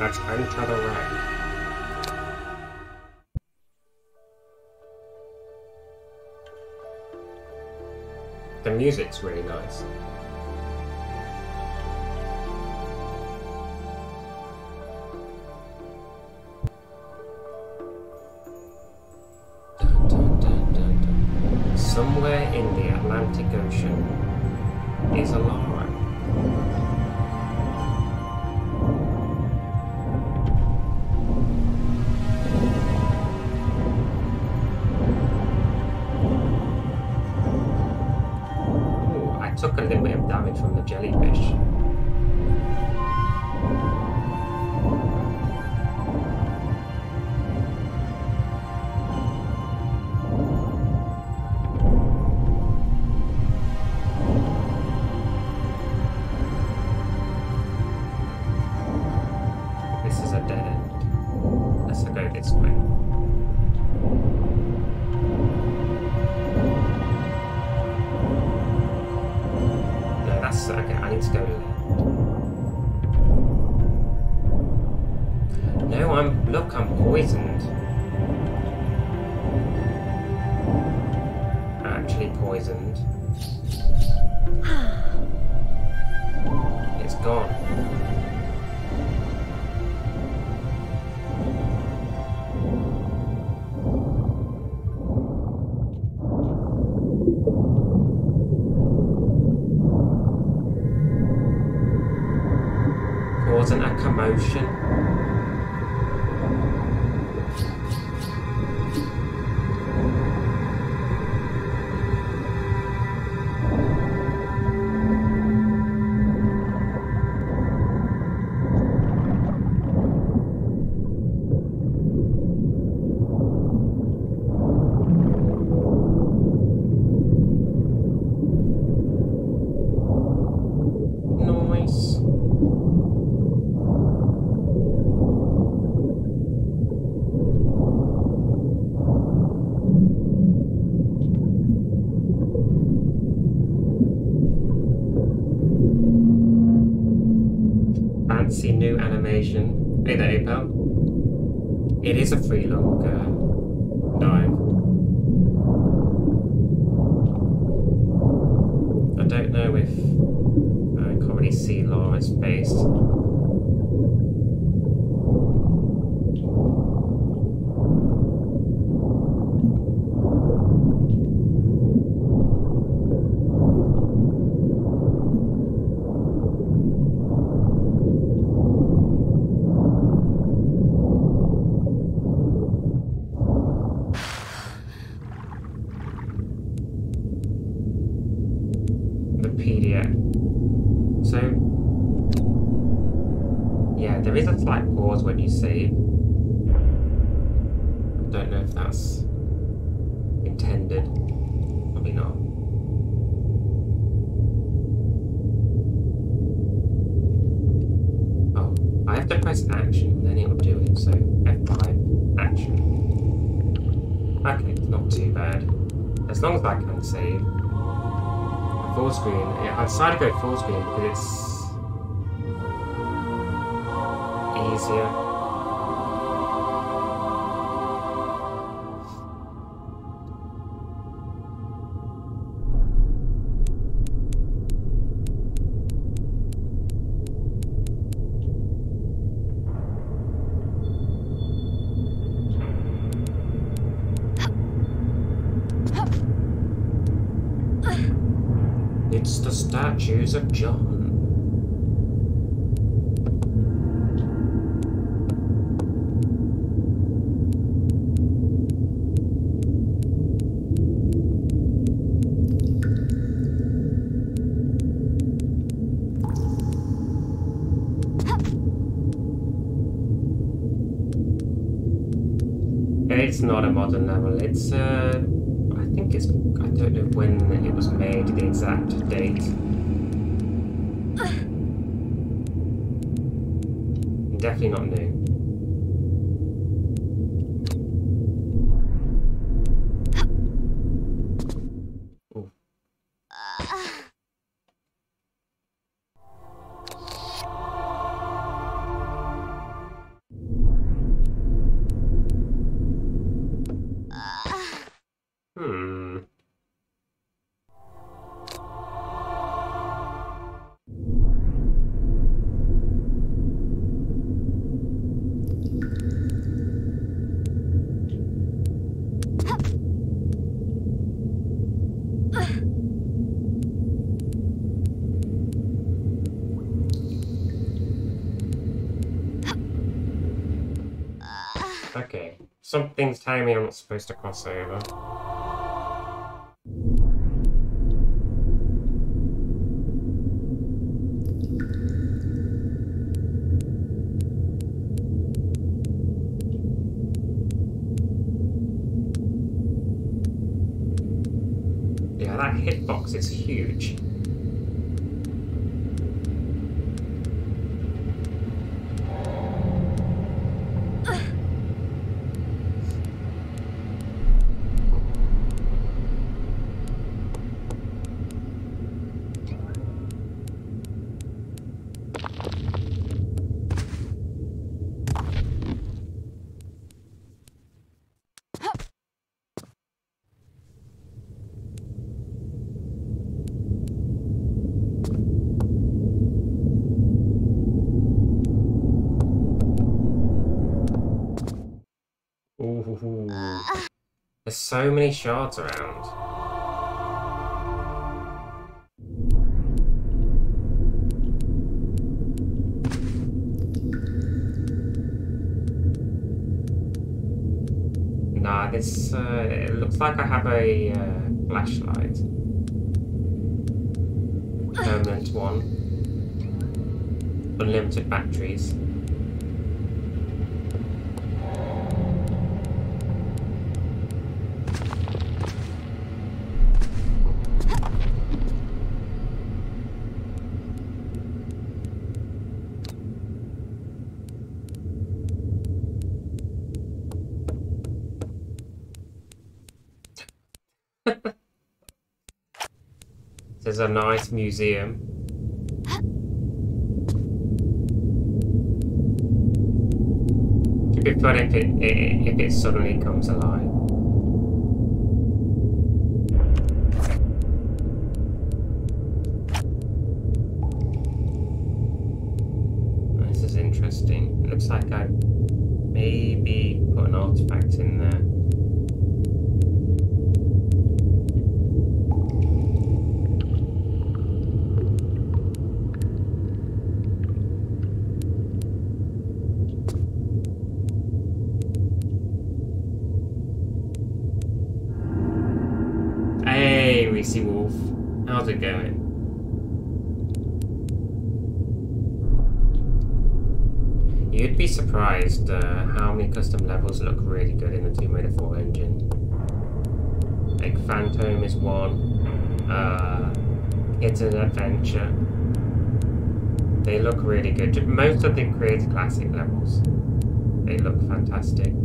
Let's enter the wreck. The music's really nice. Dun, dun, dun, dun, dun. Somewhere in the Atlantic Ocean is a Lara. Took a little bit of damage from the jellyfish. This is a dead end. Let's go this way. Okay, I need to go left. No, look, I'm poisoned. Actually poisoned. It's gone. Causing a commotion. Noise. Fancy new animation. Hey there, pal. It is a free long dive. I don't know if I can't really see Lara's face. PDF. So, yeah, there is a slight pause when you save. I don't know if that's intended. Probably not. Oh, I have to press action, then it will do it. So, F5, action. Okay, it's not too bad. As long as I can save. Full screen. Yeah, I decided to go full screen because it's easier. It's the statues of John. It's not a modern level, it's I think it's, I don't know when it was made, the exact date. Definitely not new. Ooh. Okay. Something's telling me I'm not supposed to cross over. Yeah, that hitbox is huge. Ooh. There's so many shards around. Nah, this it looks like I have a flashlight. Permanent one. Unlimited batteries. There's a nice museum. It'd be fun if it suddenly comes alive. This is interesting. It looks like I maybe put an artifact in there. Hey, Reese Wolf. How's it going? You'd be surprised how many custom levels look really good in the Tomb Raider 4 engine. Like Phantom is one, Hidden Adventure. They look really good. Most of the Creator Classic levels, they look fantastic.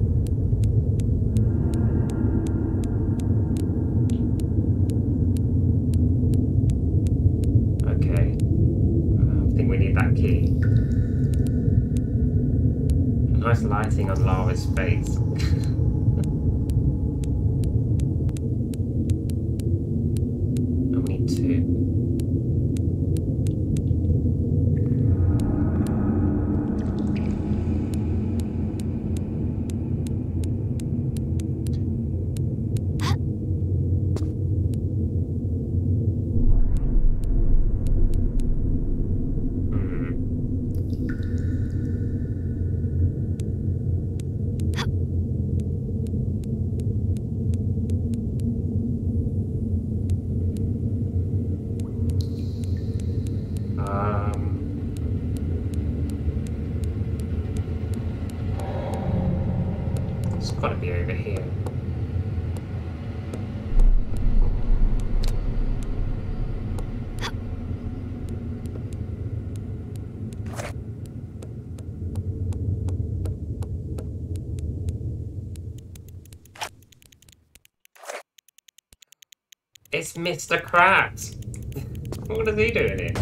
Okay, I think we need that key. Nice lighting on Lara's face. I need two. It's got to be over here. It's Mr. Krabs. What is he doing here?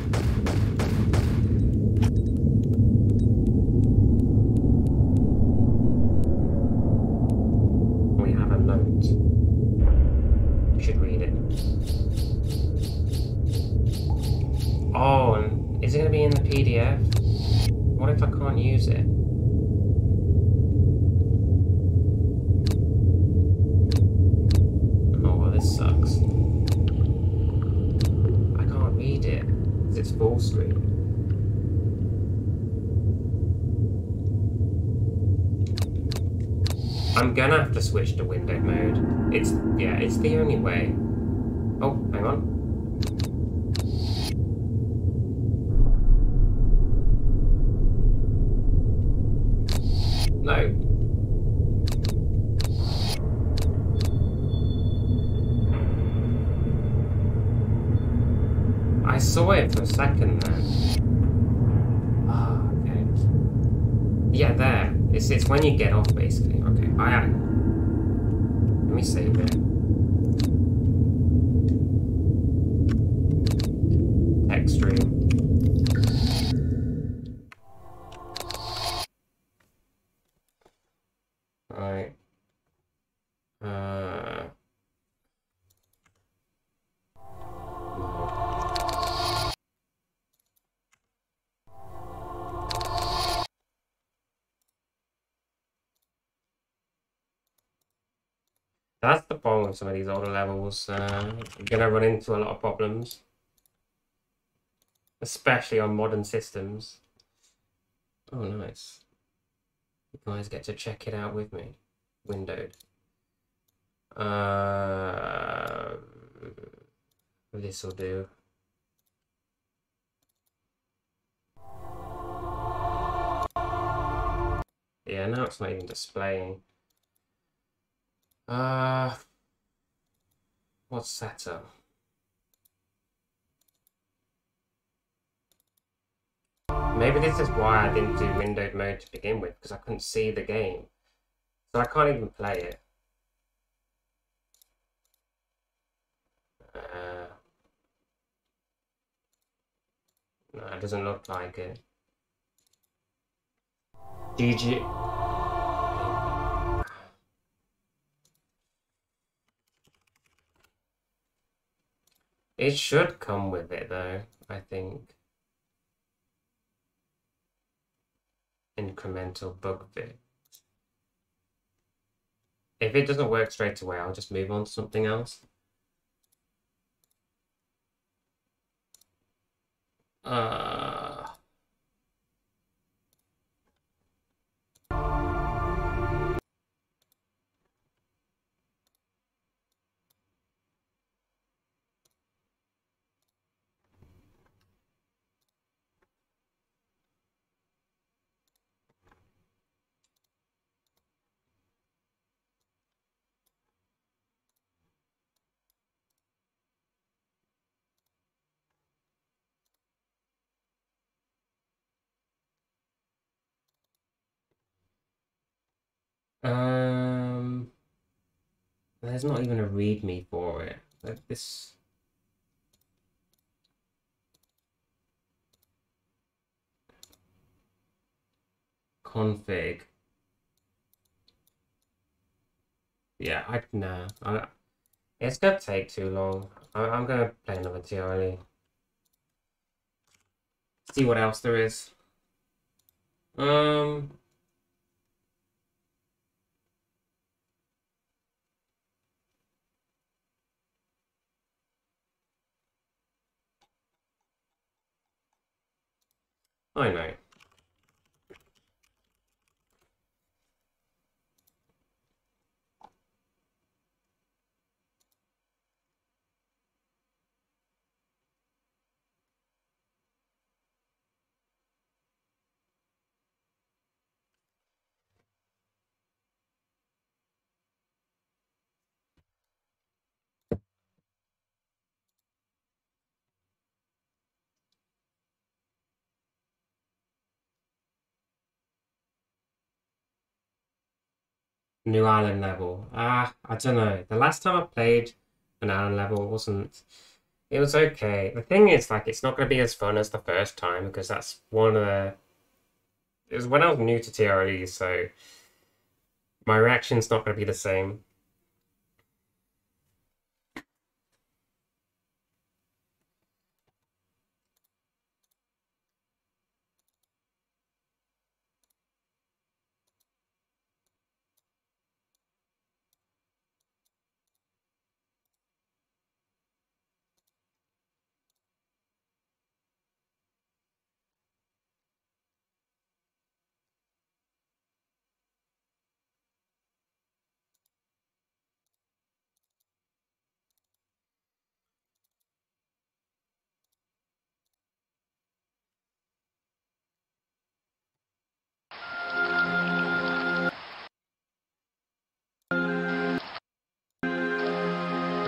We have a note. We should read it. Oh, and is it going to be in the PDF? What if I can't use it? Oh, well, this sucks. I can't read it because it's full screen. I'm gonna have to switch to windowed mode. It's the only way. Oh, hang on. No. I saw it for a second then. Ah, okay. Yeah, there. It's when you get off, basically. Okay, let me save it. Extreme. Alright. No. That's the problem with some of these older levels. You're gonna run into a lot of problems. Especially on modern systems. Oh, nice. You guys get to check it out with me. Windowed. This'll do. Yeah, now it's not even displaying. What's setup? Maybe this is why I didn't do windowed mode to begin with, because I couldn't see the game. So I can't even play it. No, it doesn't look like it. GG. It should come with it though, I think. Incremental bug fix. If it doesn't work straight away, I'll just move on to something else. There's not even a README for it. Like this. Config. Yeah, nah. It's gonna take too long. I'm gonna play another TRE. See what else there is. Um. I know. New island level. I don't know. The last time I played an island level wasn't. It was okay. The thing is, like, it's not going to be as fun as the first time because that's one of the. It was when I was new to TRE, so my reaction's not going to be the same.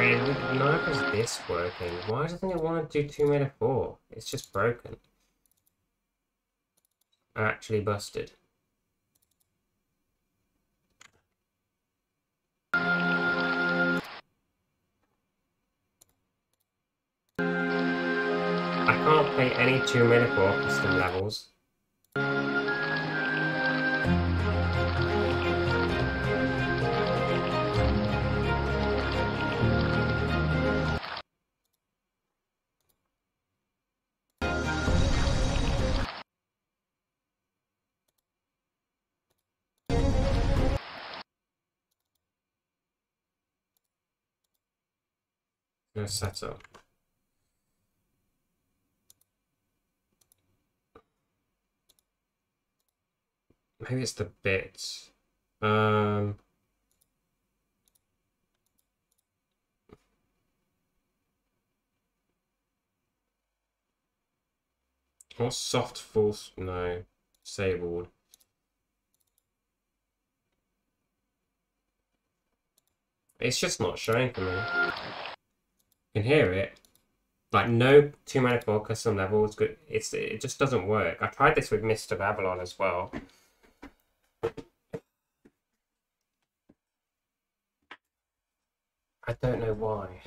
And neither is this working. Why doesn't it want to do 2 meta 4? It's just broken. Actually busted. I can't play any 2 meta 4 custom levels. No setup. Maybe it's the bits. What soft force? No. Disabled. It's just not showing for me. You can hear it. Like, no 2 mana 4 custom level is good. It just doesn't work. I tried this with Mr. Babylon as well. I don't know why.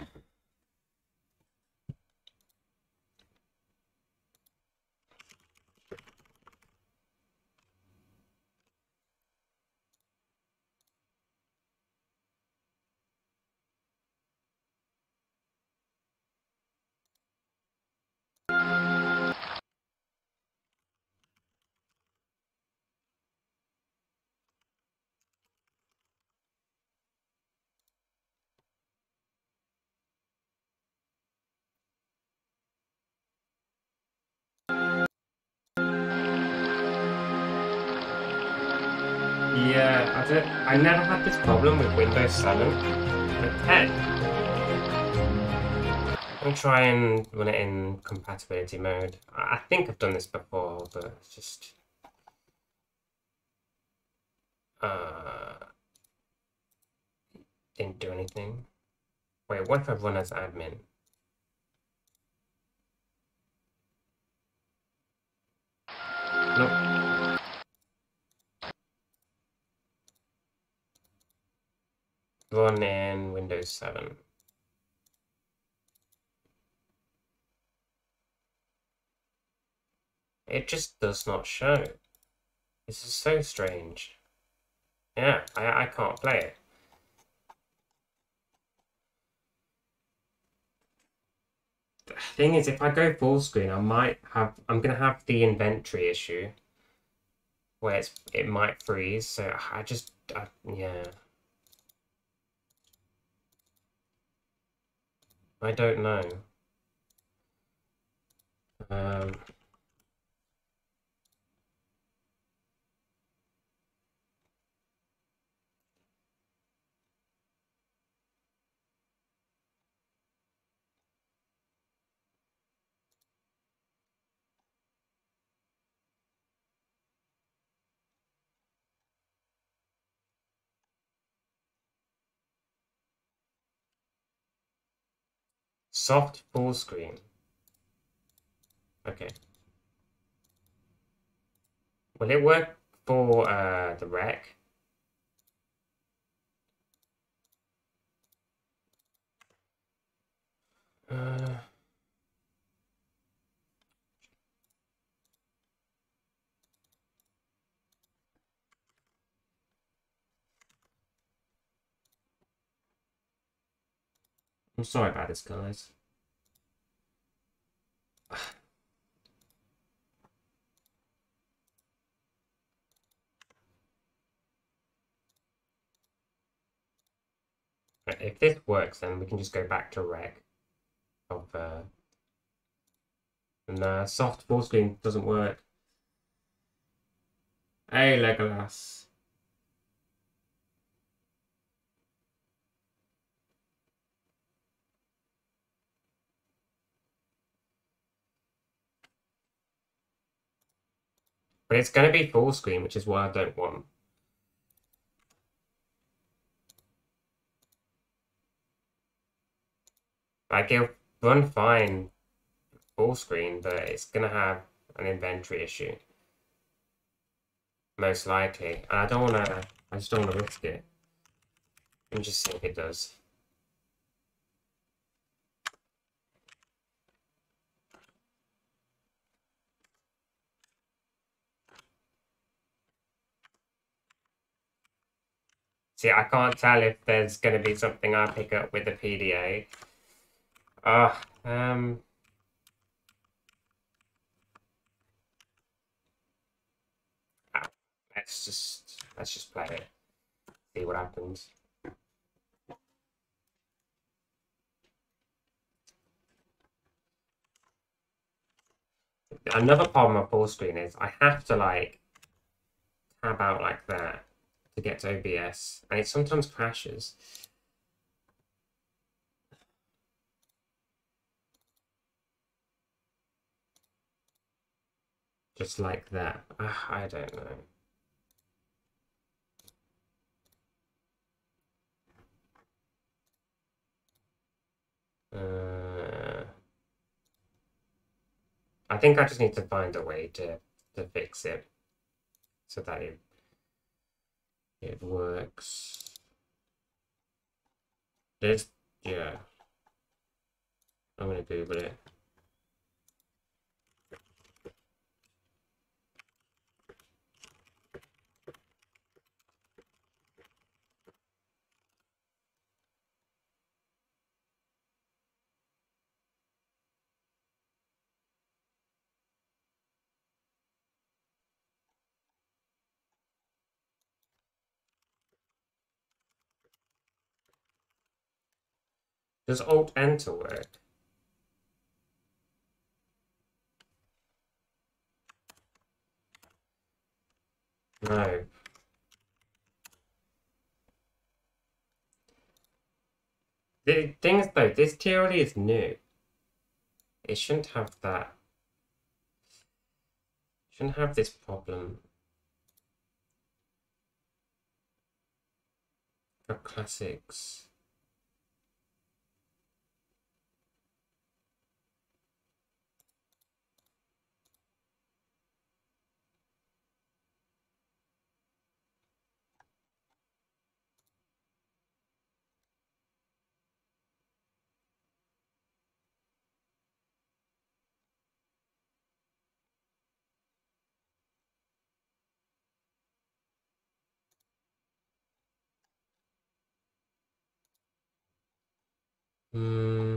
Yeah, I never had this problem with Windows 7. But 10. I'll try and run it in compatibility mode. I think I've done this before, but it's just... didn't do anything. Wait, what if I run as admin? Nope. Run in Windows 7. It just does not show. This is so strange. Yeah, I can't play it. The thing is, if I go full screen, I'm gonna have the inventory issue where it might freeze. So yeah. I don't know. Soft full screen. Okay. Will it work for the rec? I'm sorry about this, guys. If this works, then we can just go back to rec of and soft full screen doesn't work. Hey, Legolas. But it's going to be full screen, which is what I don't want. Like it'll run fine full screen, but it's gonna have an inventory issue. Most likely. And I just don't wanna risk it. Let me just see if it does. See, I can't tell if there's gonna be something I pick up with the PDA. Ah, let's just play it. See what happens. Another problem with full screen is I have to like tab out like that to get to OBS, and it sometimes crashes. Just like that. I don't know. I think I just need to find a way to fix it so that it works. There's yeah. I'm gonna Google it. Does Alt Enter work? No. The thing is though, this theory is new. It shouldn't have that. Shouldn't have this problem for classics. Hmm.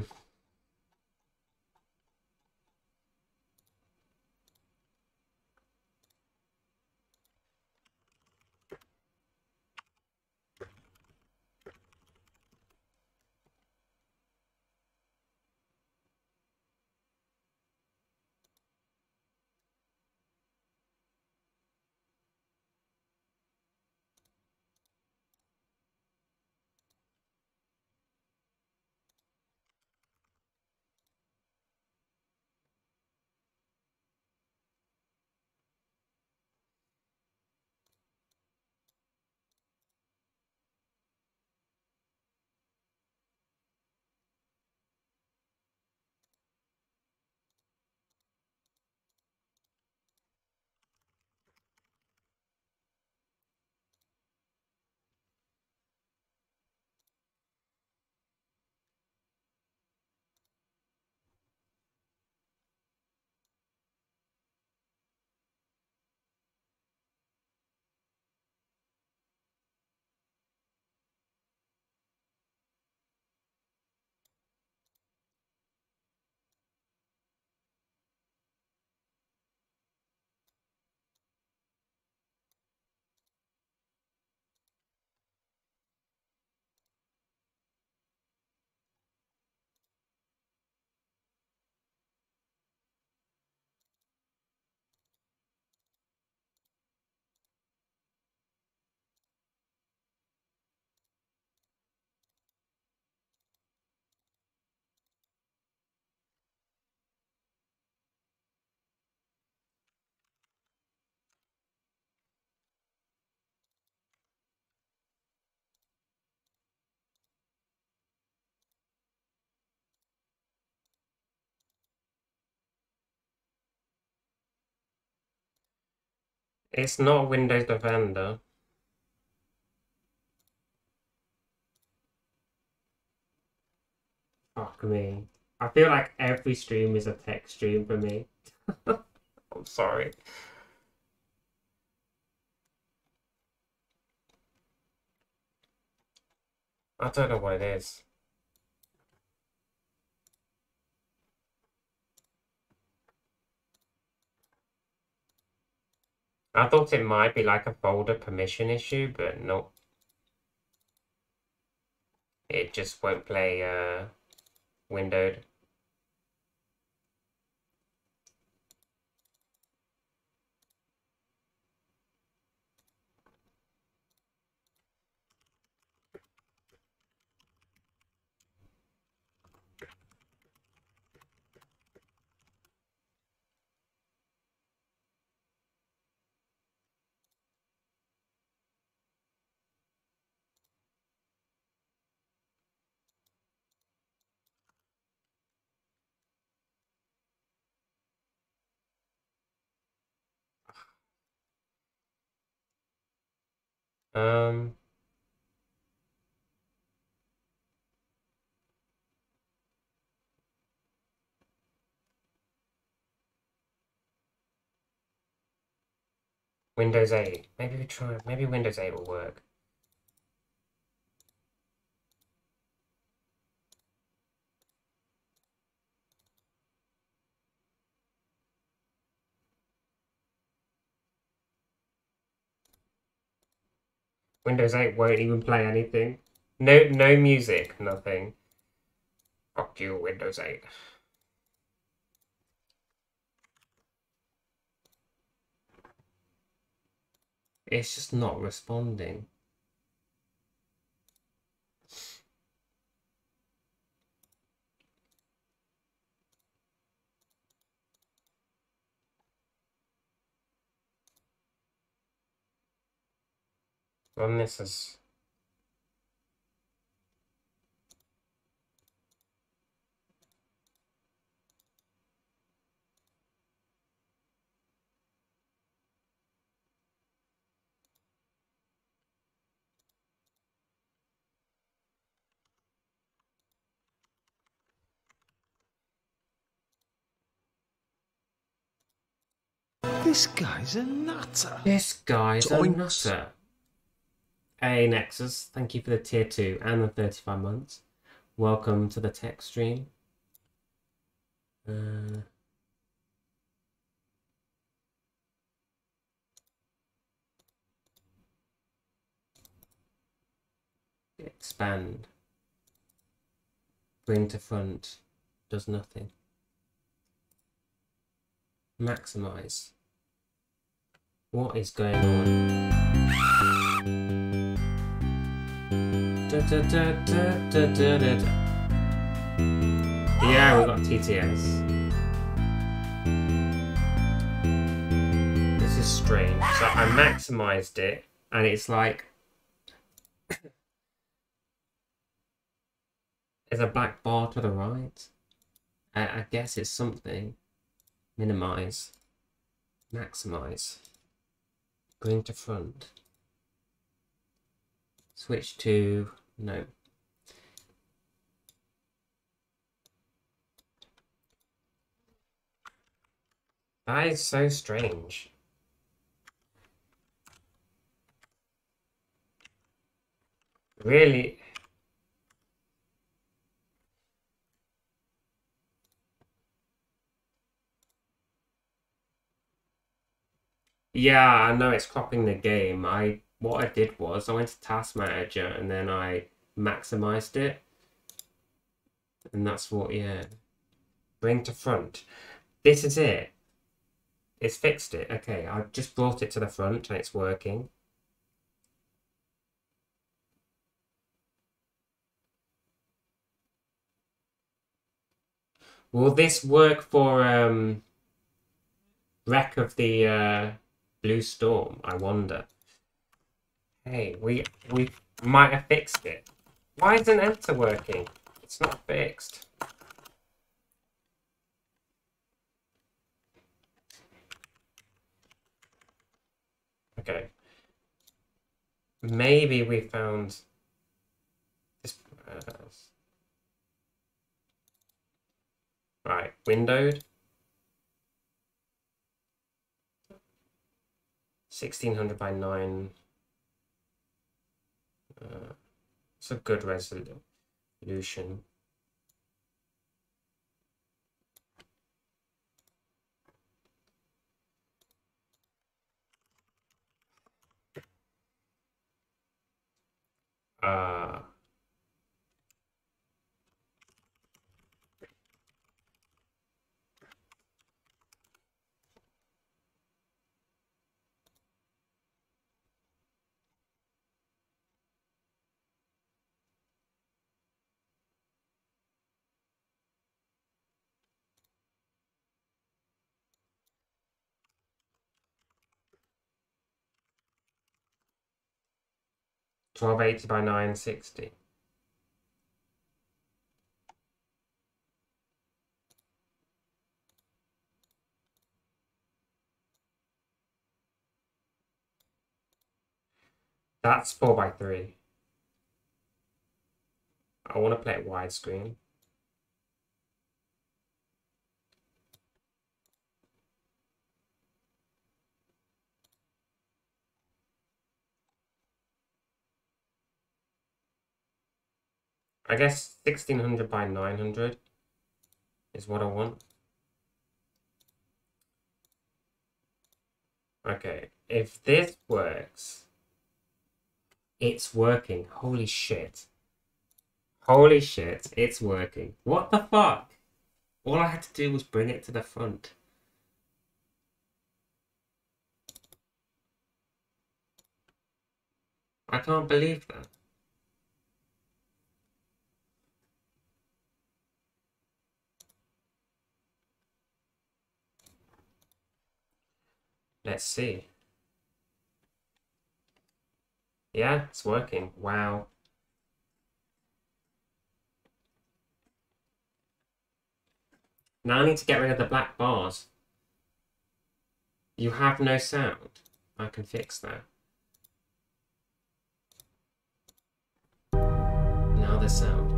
It's not Windows Defender. Fuck me. I feel like every stream is a tech stream for me. I'm sorry. I don't know what it is. I thought it might be like a folder permission issue, but nope. It just won't play windowed. Um, Windows 8. Maybe we try. Maybe Windows 8 will work. Windows 8 won't even play anything. No music, nothing. Fuck you, Windows 8. It's just not responding. Run this as... This guy's a nutter. This guy's a nutter. Hey Nexus, thank you for the tier 2 and the 35 months. Welcome to the tech stream. Expand. Bring to front. Does nothing. Maximize. What is going on? Yeah, we got TTS. This is strange. So I maximized it, and it's like there's a black bar to the right. I guess it's something. Minimize. Maximize. Bring to front. Switch to... no. That is so strange. Really... yeah, I know it's cropping the game. What I did was I went to Task Manager and then I maximized it. And that's what, yeah. Bring to front. This is it. It's fixed it. Okay, I've just brought it to the front and it's working. Will this work for Wreck of the Blue Storm? I wonder. Hey, we might have fixed it. Why isn't enter working? It's not fixed. Okay. Maybe we found this. Right, windowed. 1600 by 9. It's a good resolution. Uh, 1280 by 960. That's 4 by 3. I want to play it widescreen. I guess 1600 by 900 is what I want. Okay, if this works, it's working. Holy shit. Holy shit, it's working. What the fuck? All I had to do was bring it to the front. I can't believe that. Let's see. Yeah, it's working. Wow. Now I need to get rid of the black bars. You have no sound. I can fix that. Now the sound.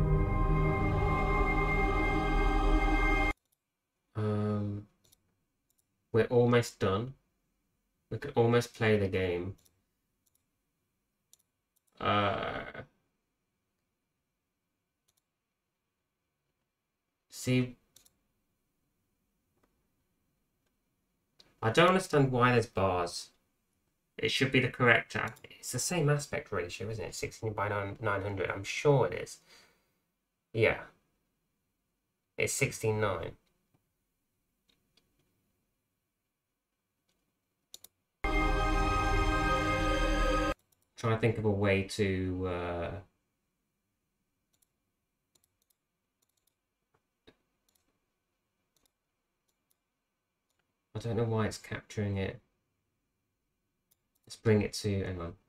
We're almost done. We can almost play the game. See, I don't understand why there's bars. It should be the correct. It's the same aspect ratio, isn't it? 16 by 900. I'm sure it is. Yeah. It's 16:9. Trying to think of a way to I don't know why it's capturing it. Let's bring it to, hang on.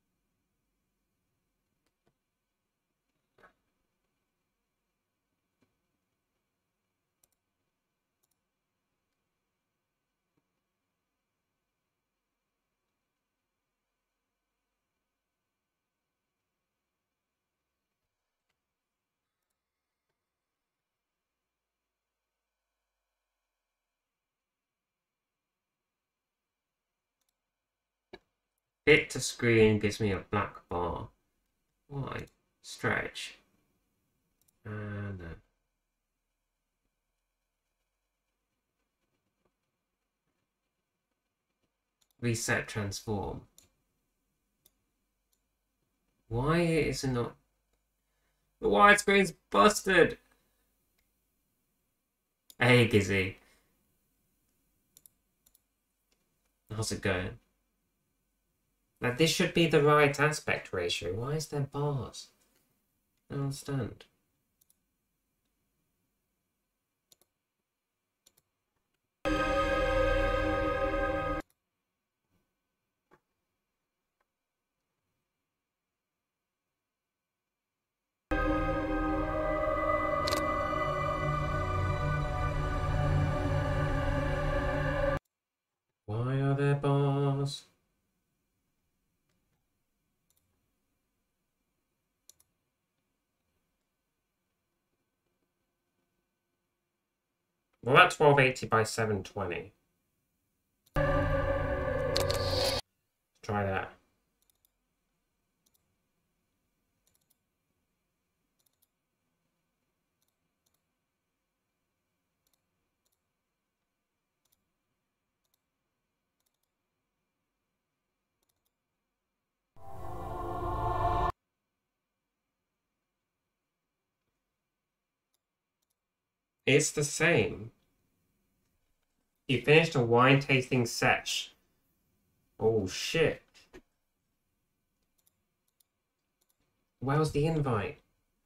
Fit to screen gives me a black bar. Why? Stretch. And reset transform. Why is it not? The widescreen's busted. Hey Gizzy. How's it going? Like, this should be the right aspect ratio. Why is there bars? I don't understand. Why are there bars? What about 1280 by 720? Try that. It's the same. You finished a wine tasting sesh. Oh shit. Where's the invite?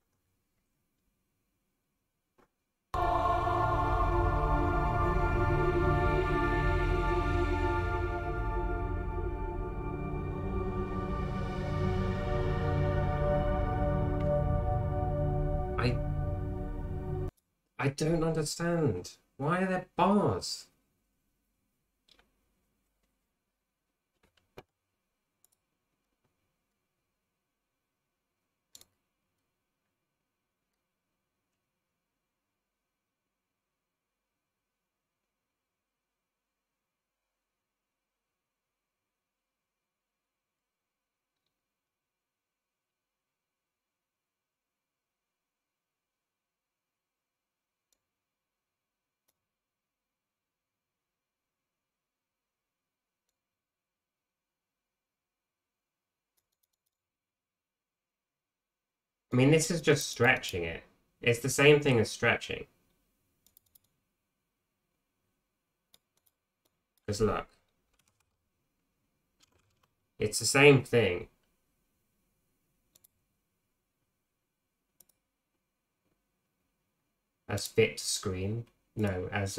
I don't understand. Why are there bars? I mean, this is just stretching it. It's the same thing as stretching. Just look. It's the same thing. As fit to screen. No, as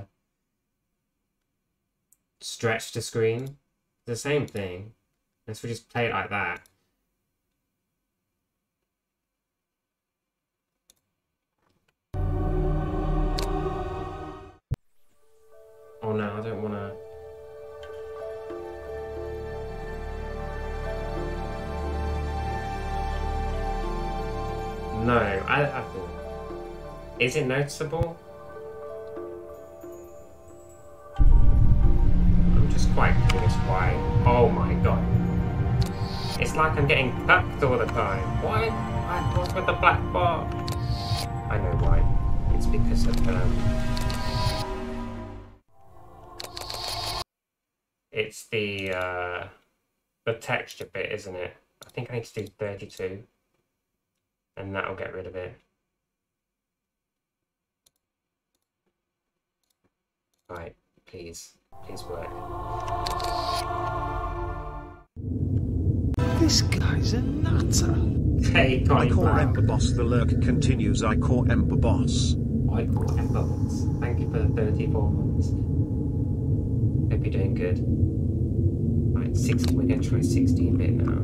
stretch to screen. The same thing. Let's just play it like that. Oh no, I don't want to. No, I think. Is it noticeable? I'm just quite curious why. Oh my god. It's like I'm getting cucked all the time. Why? What's with the black bar? I know why. It's because of it's the texture bit, isn't it? I think I need to do 32. And that'll get rid of it. Right, please. Please work. This guy's a nutter. Hey, I call Ember Boss. The lurk continues. I call Ember Boss. I call Ember Boss. Thank you for the 34 months. Hope you're doing good. Right, 60. We're going to try 16-bit now.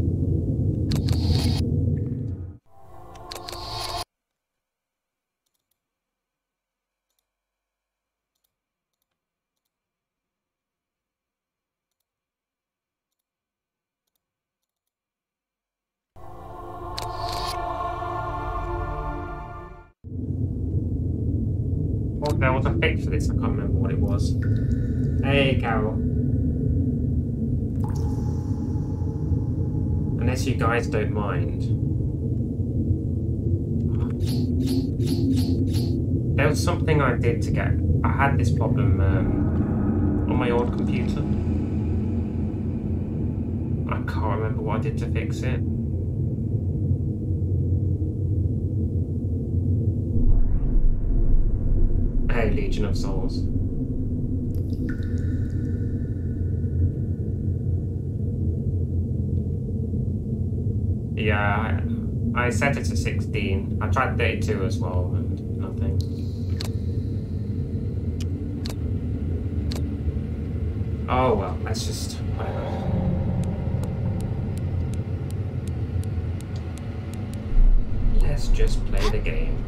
Oh, there was a fix for this. I can't remember what it was. Hey, Carol. Unless you guys don't mind. There was something I did to get... I had this problem on my old computer. I can't remember what I did to fix it. Hey, Legion of Souls. Yeah, I set it to 16. I tried 32 as well, and nothing. Oh well, let's just... whatever. Let's just play the game.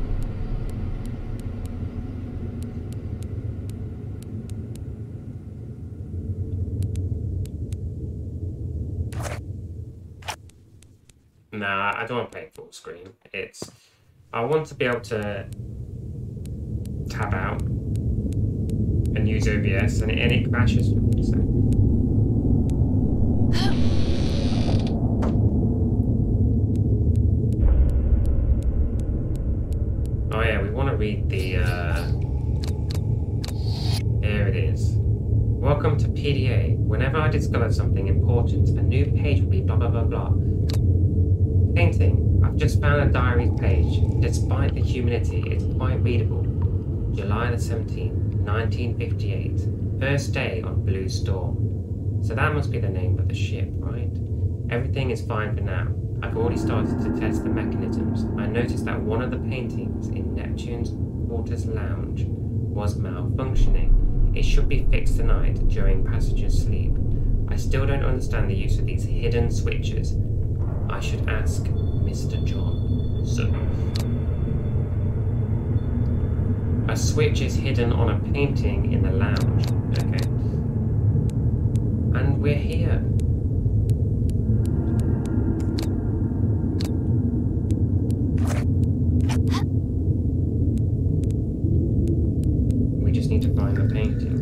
Nah, I don't want to play it full screen. I want to be able to tab out and use OBS, and it crashes. So. Oh yeah, we want to read the. There it is. Welcome to PDA. Whenever I discover something important, a new page will be blah blah blah blah. Painting. I've just found a diary page. Despite the humidity, it's quite readable. July the 17th, 1958. First day on Blue Storm. So that must be the name of the ship, right? Everything is fine for now. I've already started to test the mechanisms. I noticed that one of the paintings in Neptune's quarters lounge was malfunctioning. It should be fixed tonight during passengers' sleep. I still don't understand the use of these hidden switches. I should ask Mr. John. So, a switch is hidden on a painting in the lounge. Okay. And we're here. We just need to find the painting.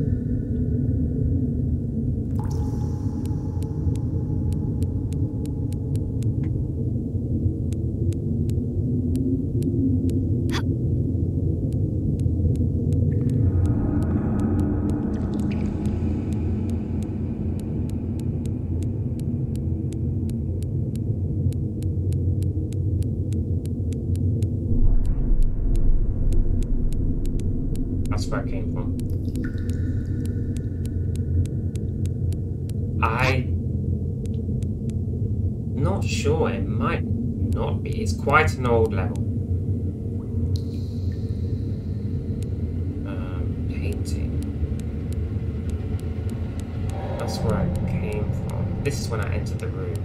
That's where it came from. I'm not sure, it might not be. It's quite an old level. Painting. That's where it came from. This is when I entered the room.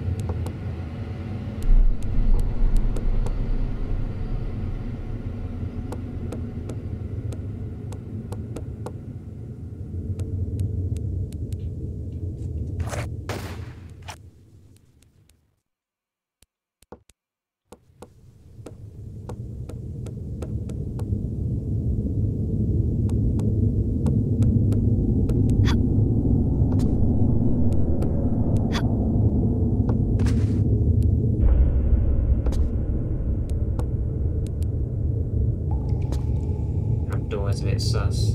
Door's a bit sus.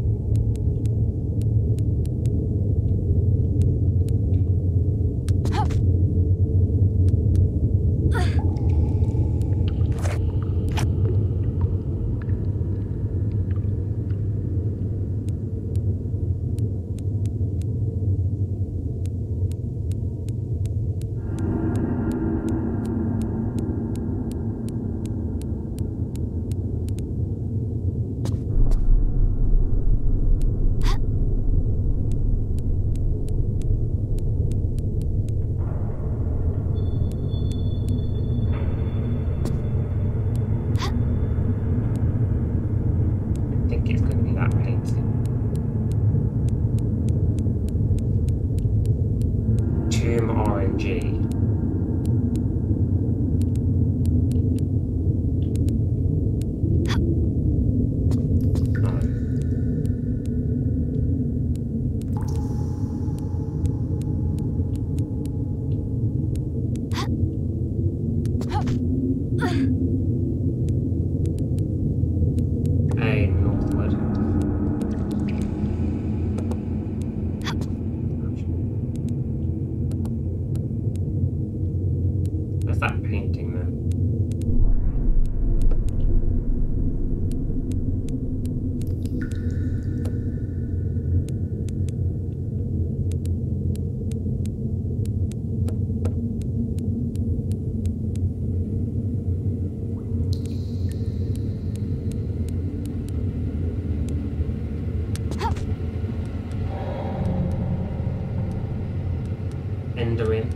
Enderin.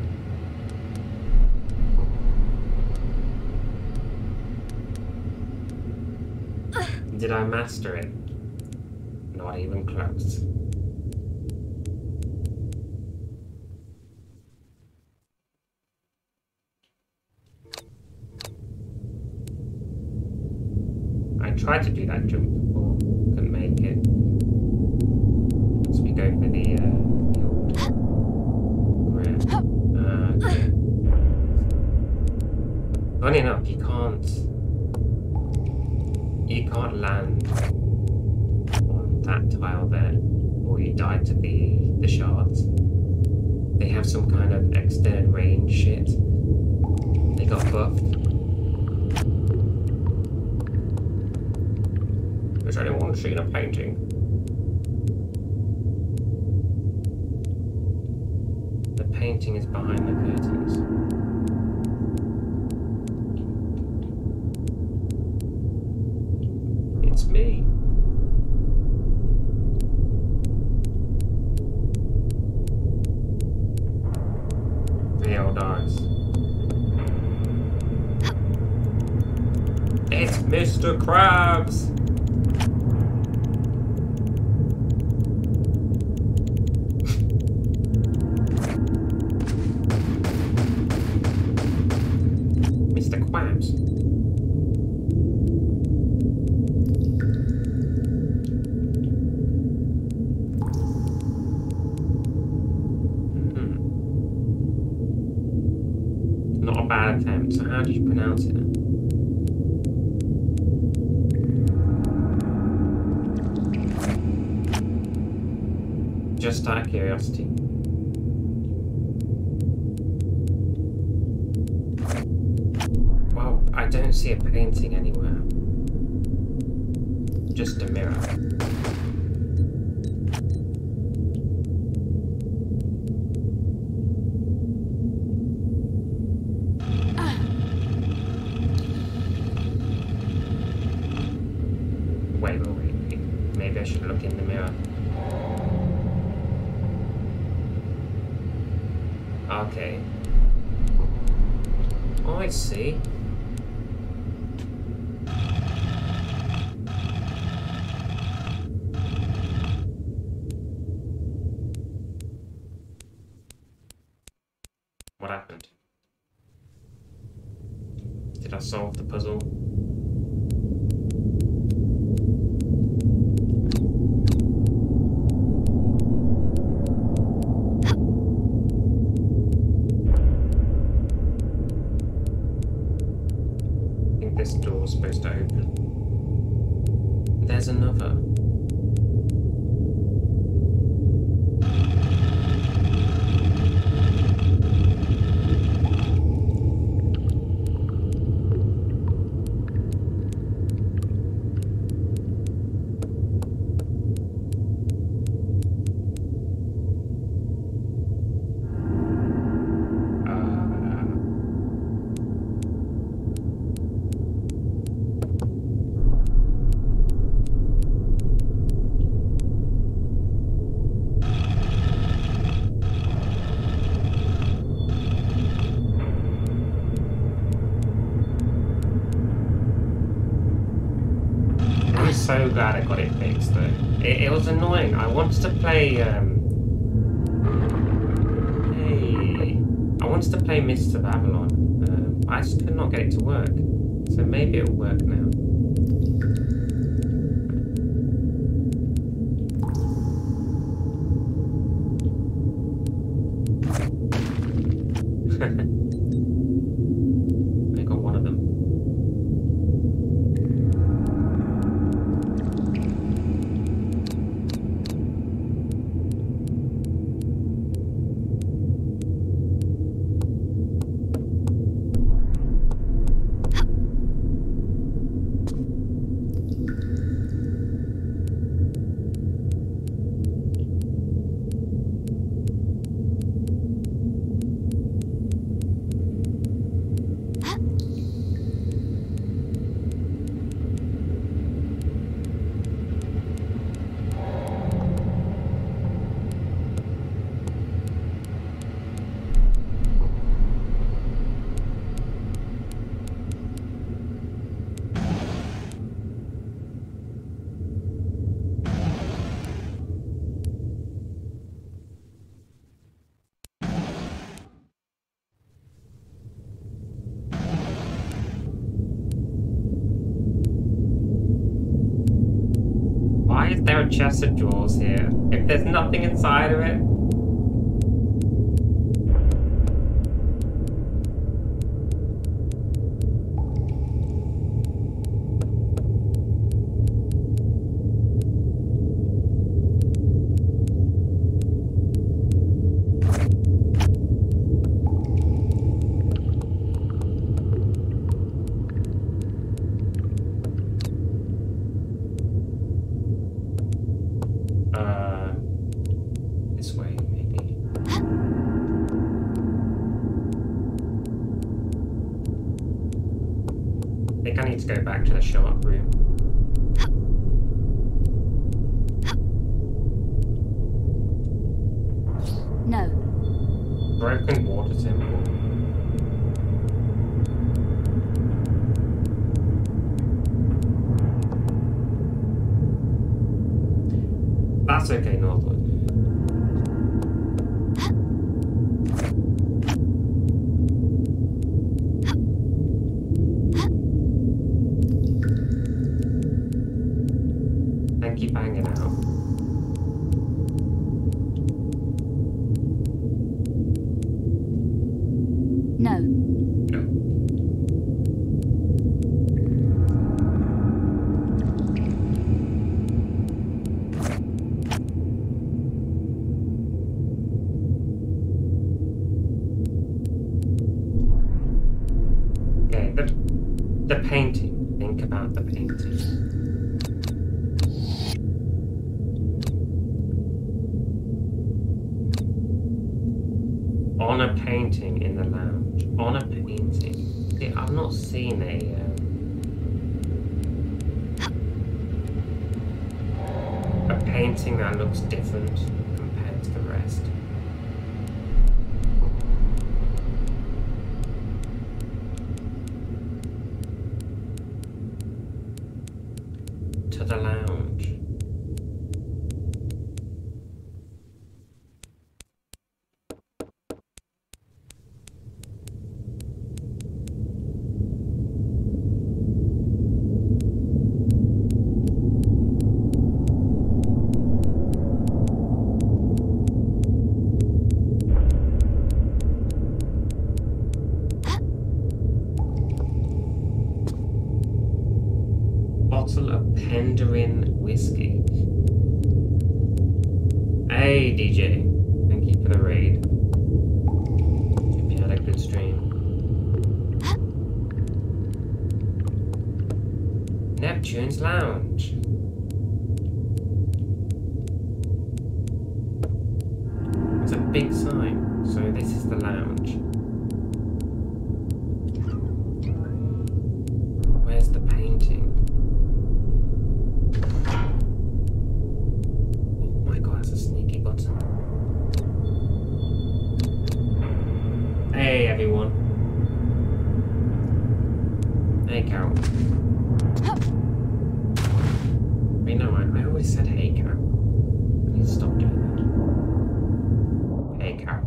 Did I master it? Not even close. I tried to do that jump before, couldn't make it. go for the old grip. Okay. Funny enough, you can't land on that tile there, or you die to the shards. They have some kind of extended range shit. They got buffed. Has anyone seen a painting? The painting is behind the curtains. It's me. The old eyes. It's Mr. Krabs! Mr. Krabs. Not a bad attempt, so how do you pronounce it? Just out of curiosity. Well, I don't see a painting anywhere. Just a mirror. Wait. Maybe I should look in the mirror. Okay. Oh, I see. What happened? Did I solve the puzzle? This door's supposed to open. There's another. So glad I got it fixed though. It was annoying. I wanted to play I wanted to play Mr. Babylon. I just could not get it to work. So maybe it'll work now. I got one of them. is there a chest of drawers here? If there's nothing inside of it? This way, maybe. I think I need to go back to the shark room. No. Broken water temple. That's okay, Northwood. And keep hanging out. No. No. Okay, the painting. Think about the painting. On a painting in the lounge. On a painting. See, I've not seen a painting that looks different compared to the rest. To the lounge. Bottle of Penderin whiskey. Hey DJ, thank you for the raid. Hope you had a good stream. Neptune's Lounge. It's a big sign, so this is the lounge. Where's the painting? Oh my god, that's a sneaky button. Hey everyone. Hey Carol. Wait, no, I always said hey Carol. I need to stop doing that. Hey Carol.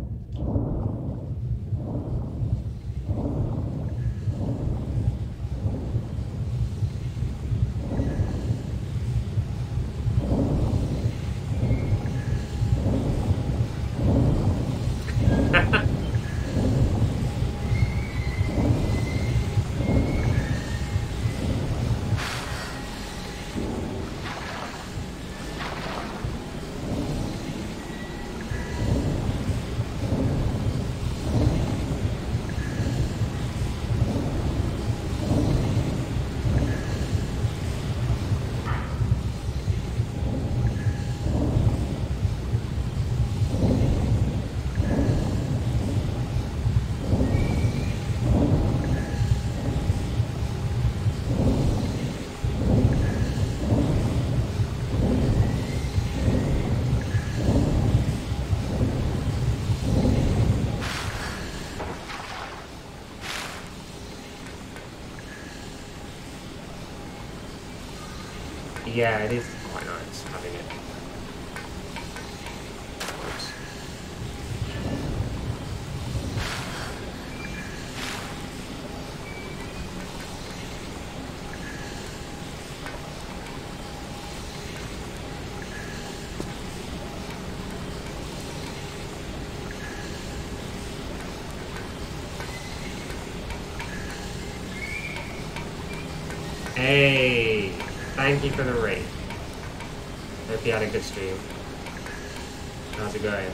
Yeah, it is quite nice having it. Oops. Hey, thank you for the raid. Hope you had a good stream. How's it going?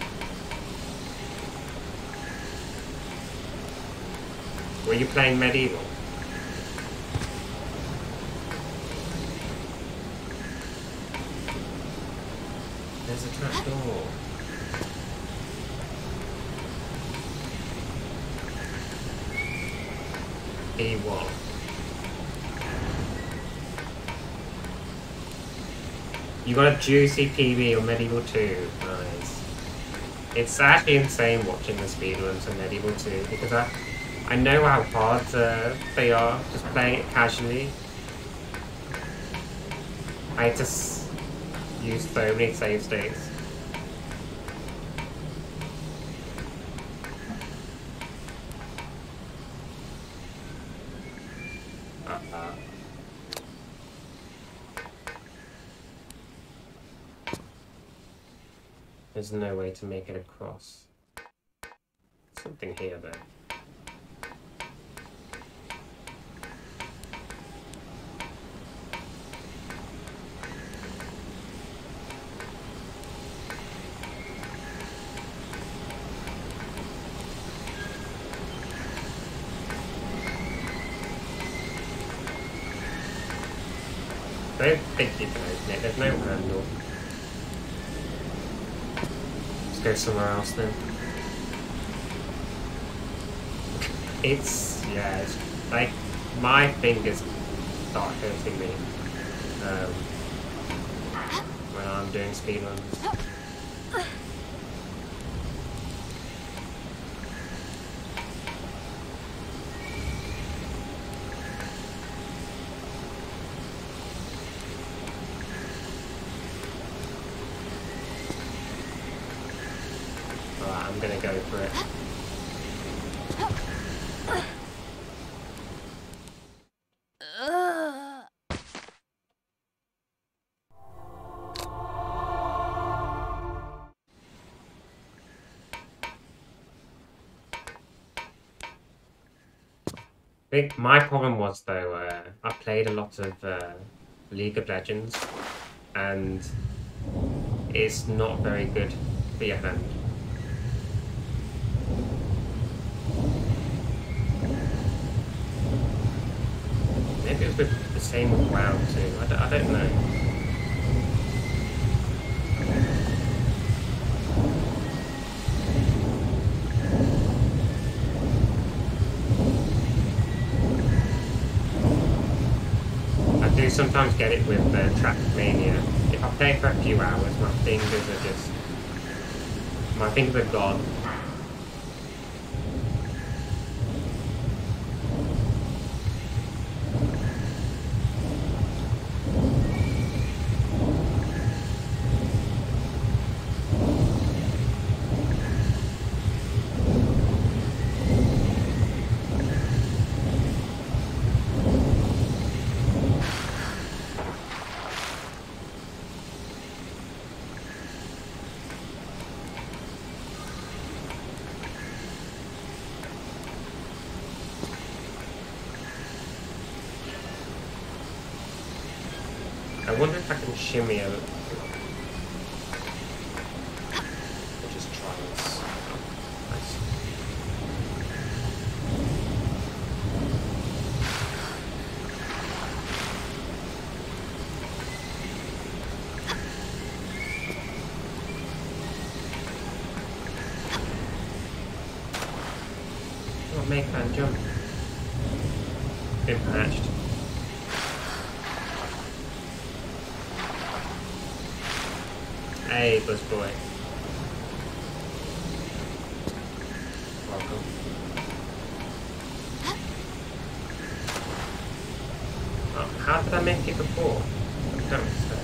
Were you playing medieval? There's a trap door. E1. You got a juicy PB on Medieval 2. Nice. It's actually insane watching the speedruns on Medieval 2 because I know how hard they are just playing it casually. I just use so many save states. There's no way to make it across. Something here though. I don't think you can open it, there's no handle. Let's go somewhere else then. It's, yeah, it's like, my fingers start hurting me when I'm doing speedruns. I'm gonna go for it. I think my problem was though, I played a lot of League of Legends and it's not very good for your hand. Maybe it was the same with WoW too. I don't know. I do sometimes get it with Trackmania. If I play for a few hours, my fingers are gone. I wonder if I can shimmy a little. Or just try this. Nice. Oh, make that jump. Been patched. Hey, Buzz Boy. Welcome. Oh, how did I make it before? I don't understand.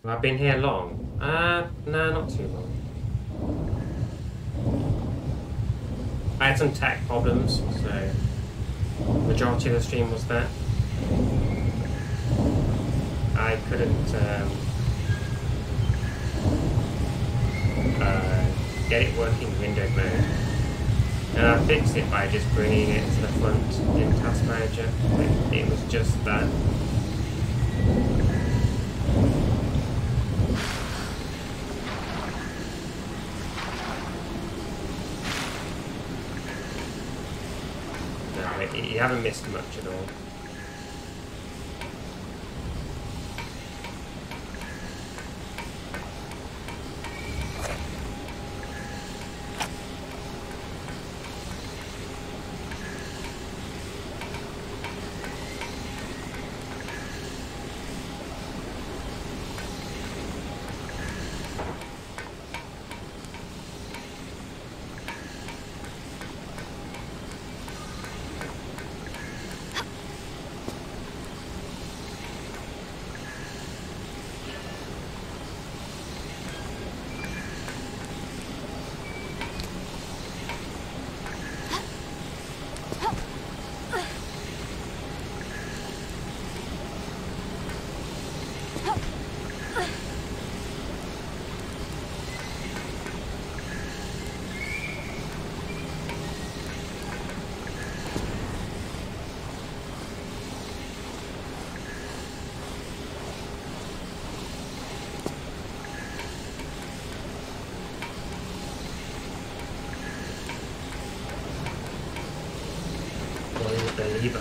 Have I been here long? No, not too long. I had some tech problems, so majority of the stream was that. I couldn't get it working windowed mode. And I fixed it by just bringing it to the front in Task Manager. It was just that. No, you haven't missed much at all. Believer.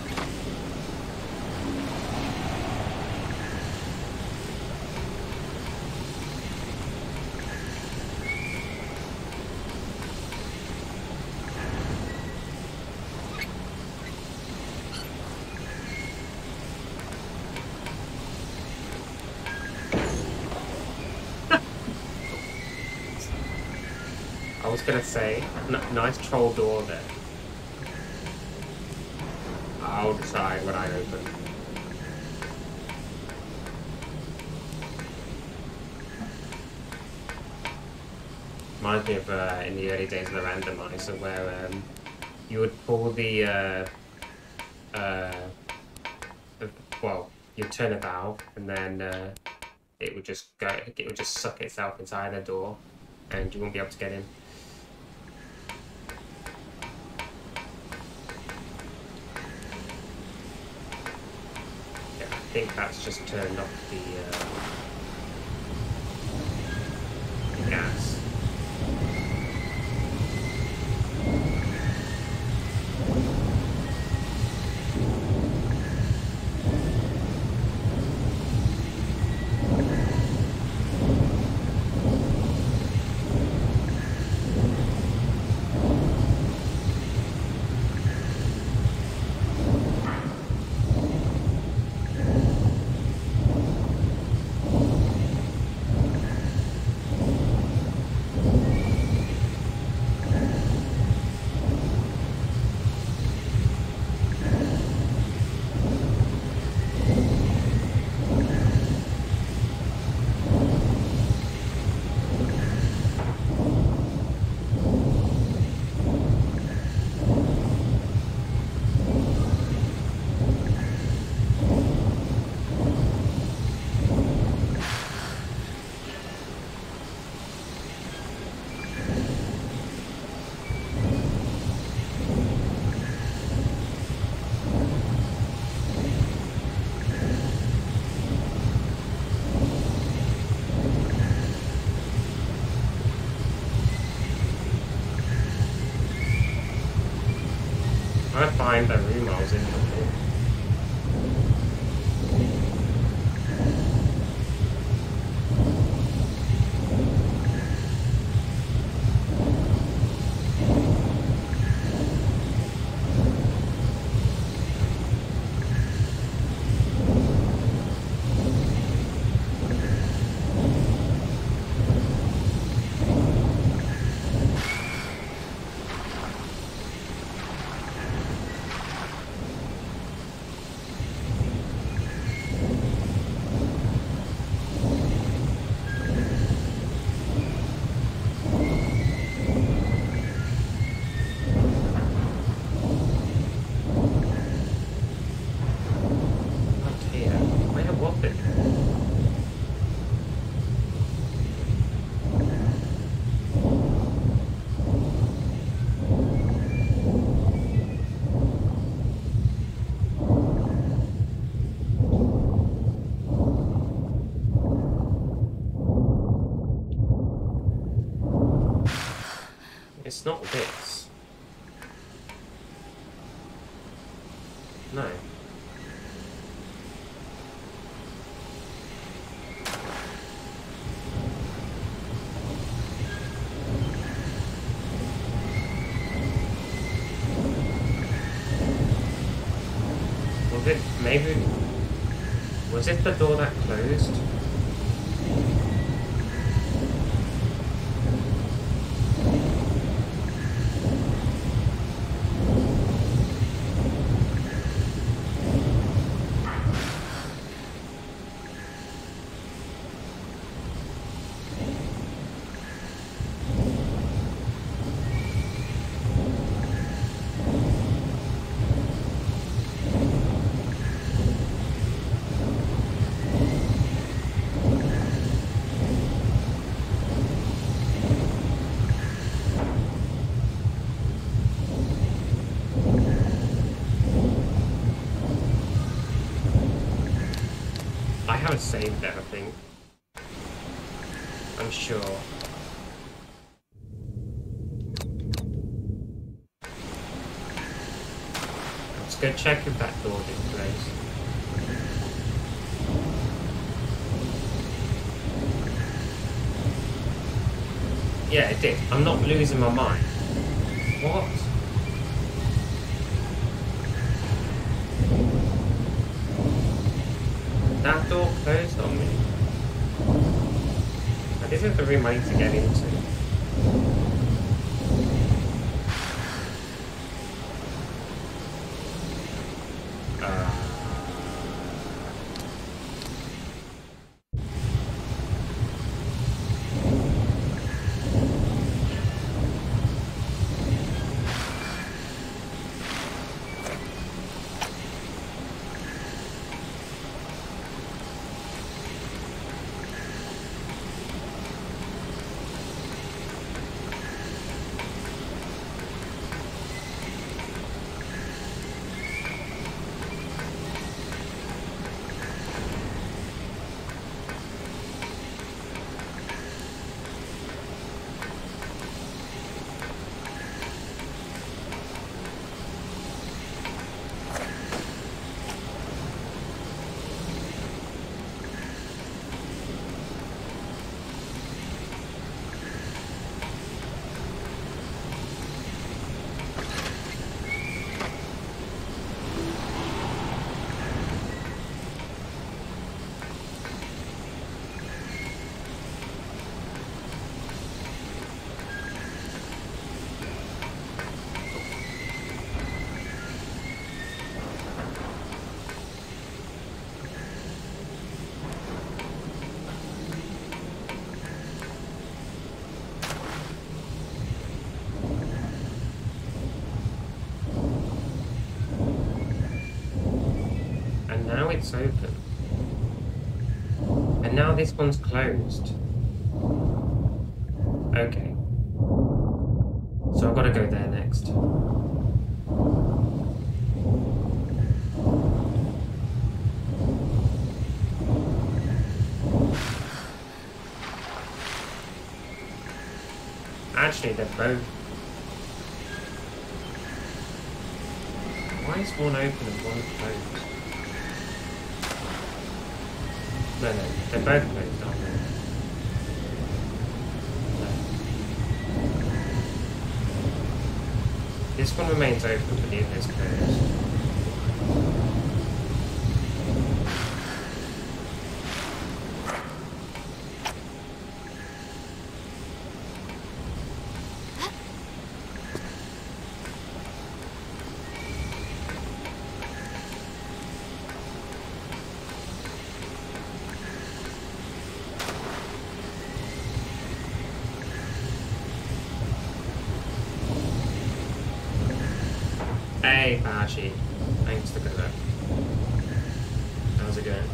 I was gonna say, nice troll door there. I'll decide when I open. Reminds me of in the early days of the randomizer where you would pull well, you'd turn a valve and then it would just suck itself inside the door and you wouldn't be able to get in. I think that's just turned off the gas. I find the room I was in before. No. Was it maybe? Was it the door that closed? I haven't saved everything. I'm sure. Let's go check if that door did close. Yeah, it did. I'm not losing my mind. What? That door closed on me. And this is the room I need to get into. Now it's open. And now this one's closed. Okay. So I've got to go there next. Actually, they're both... Why is one open and one closed? No, they're both closed, aren't they? No. This one remains open, but the other is closed. Hey, Bashi. Thanks for that. How's it going?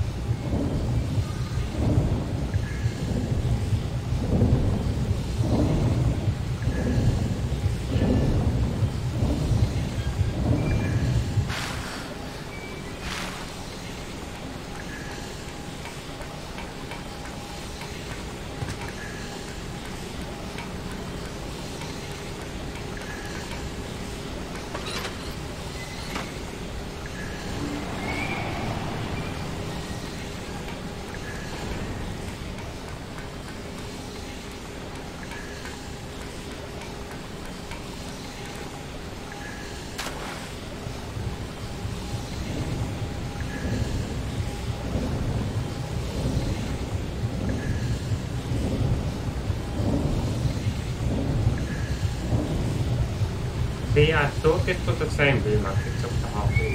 See, I thought this was the same room. I picked up the harpoon.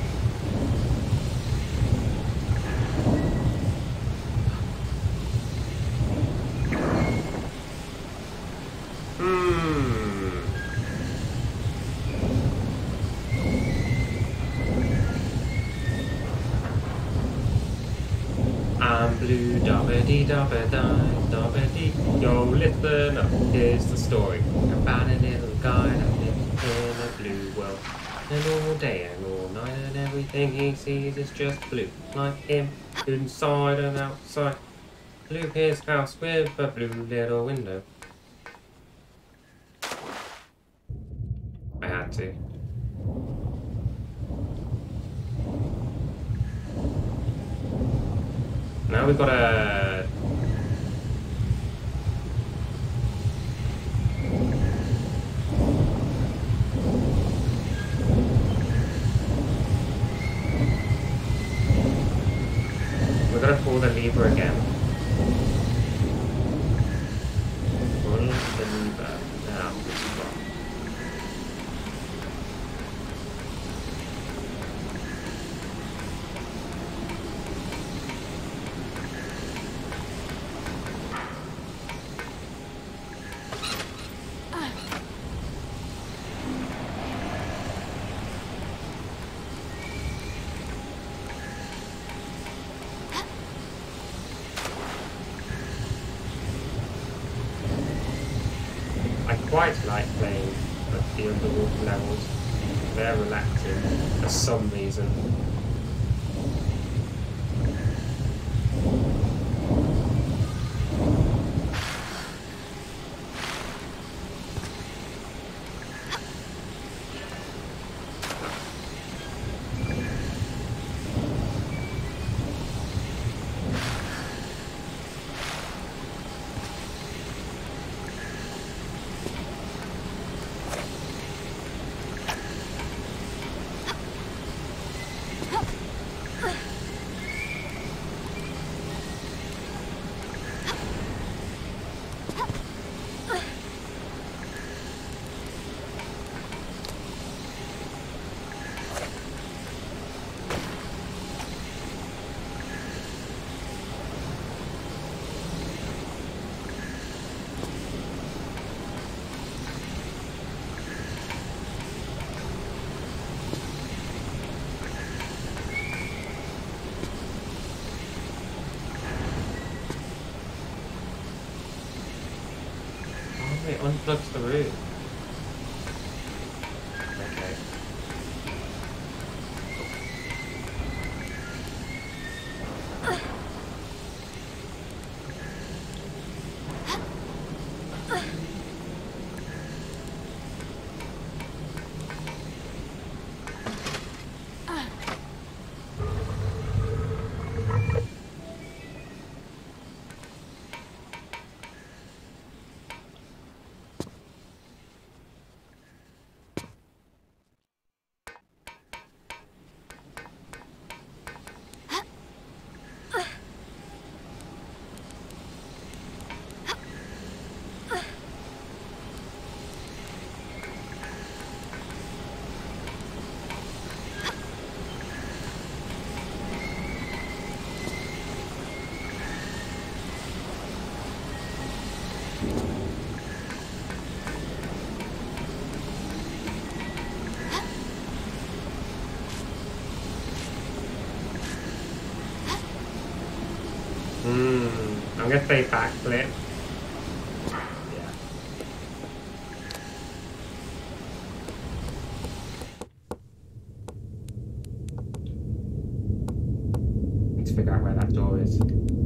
I'm blue, dabba-dee, dabba-dee, dabba-dee. Yo, listen up, here's the story about a little guy that lives in a blue world. And all day and all night and everything he sees is just blue. Like him, inside and outside. Blue his house with a blue little window. I had to. Now we've got a... We're gonna pull the lever again. Pull the lever. Now, I quite like playing the underwater levels. They're relaxing for some reason. It unplugs the room. Okay. I'm gonna say backflip. Yeah. Need to figure out where that door is.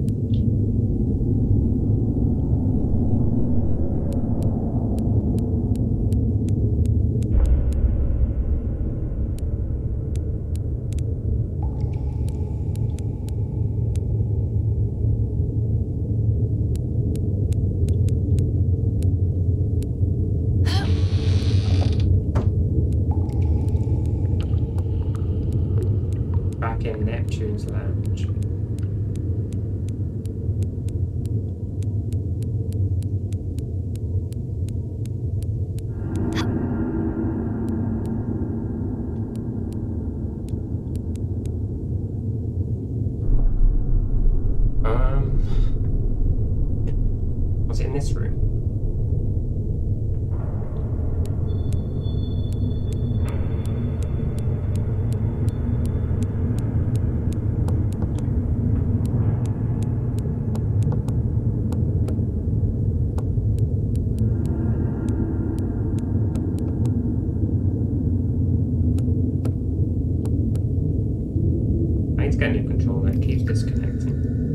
In Neptune's lounge. Was it in this room? I need to get a new controller that keeps disconnecting.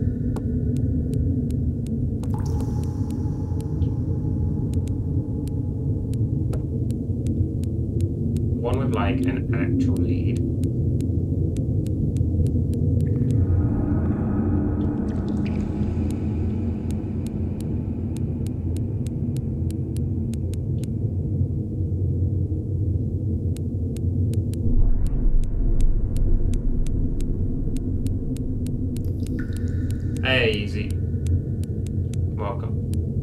One would like an actual lead. Hey, easy. Welcome.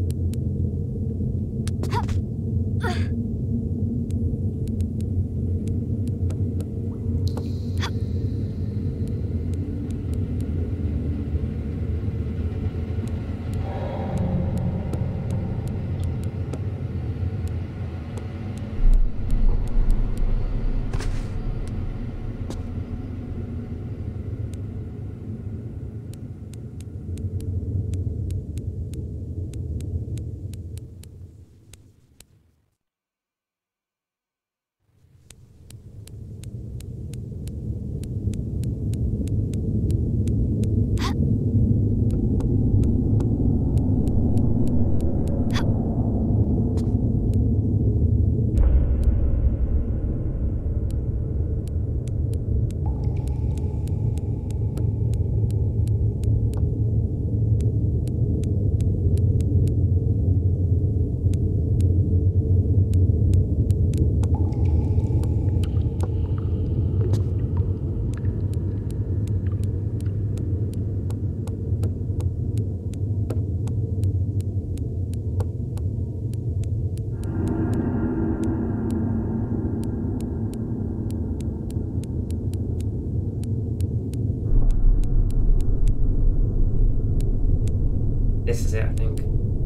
This is it, I think.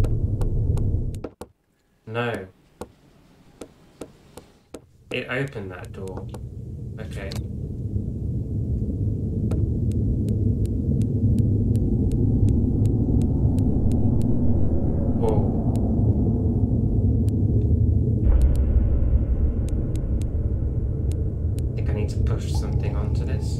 No. It opened that door. Okay. Whoa. I think I need to push something onto this.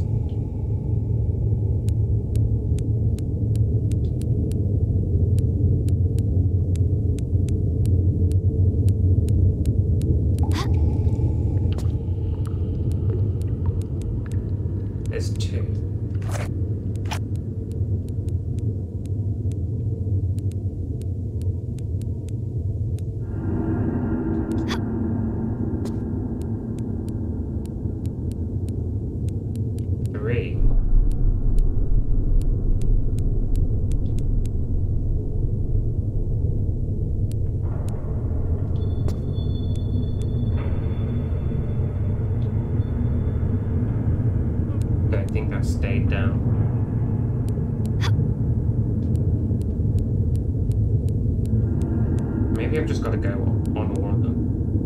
There's two. Three. I think I've stayed down. Maybe I've just got to go on all of them.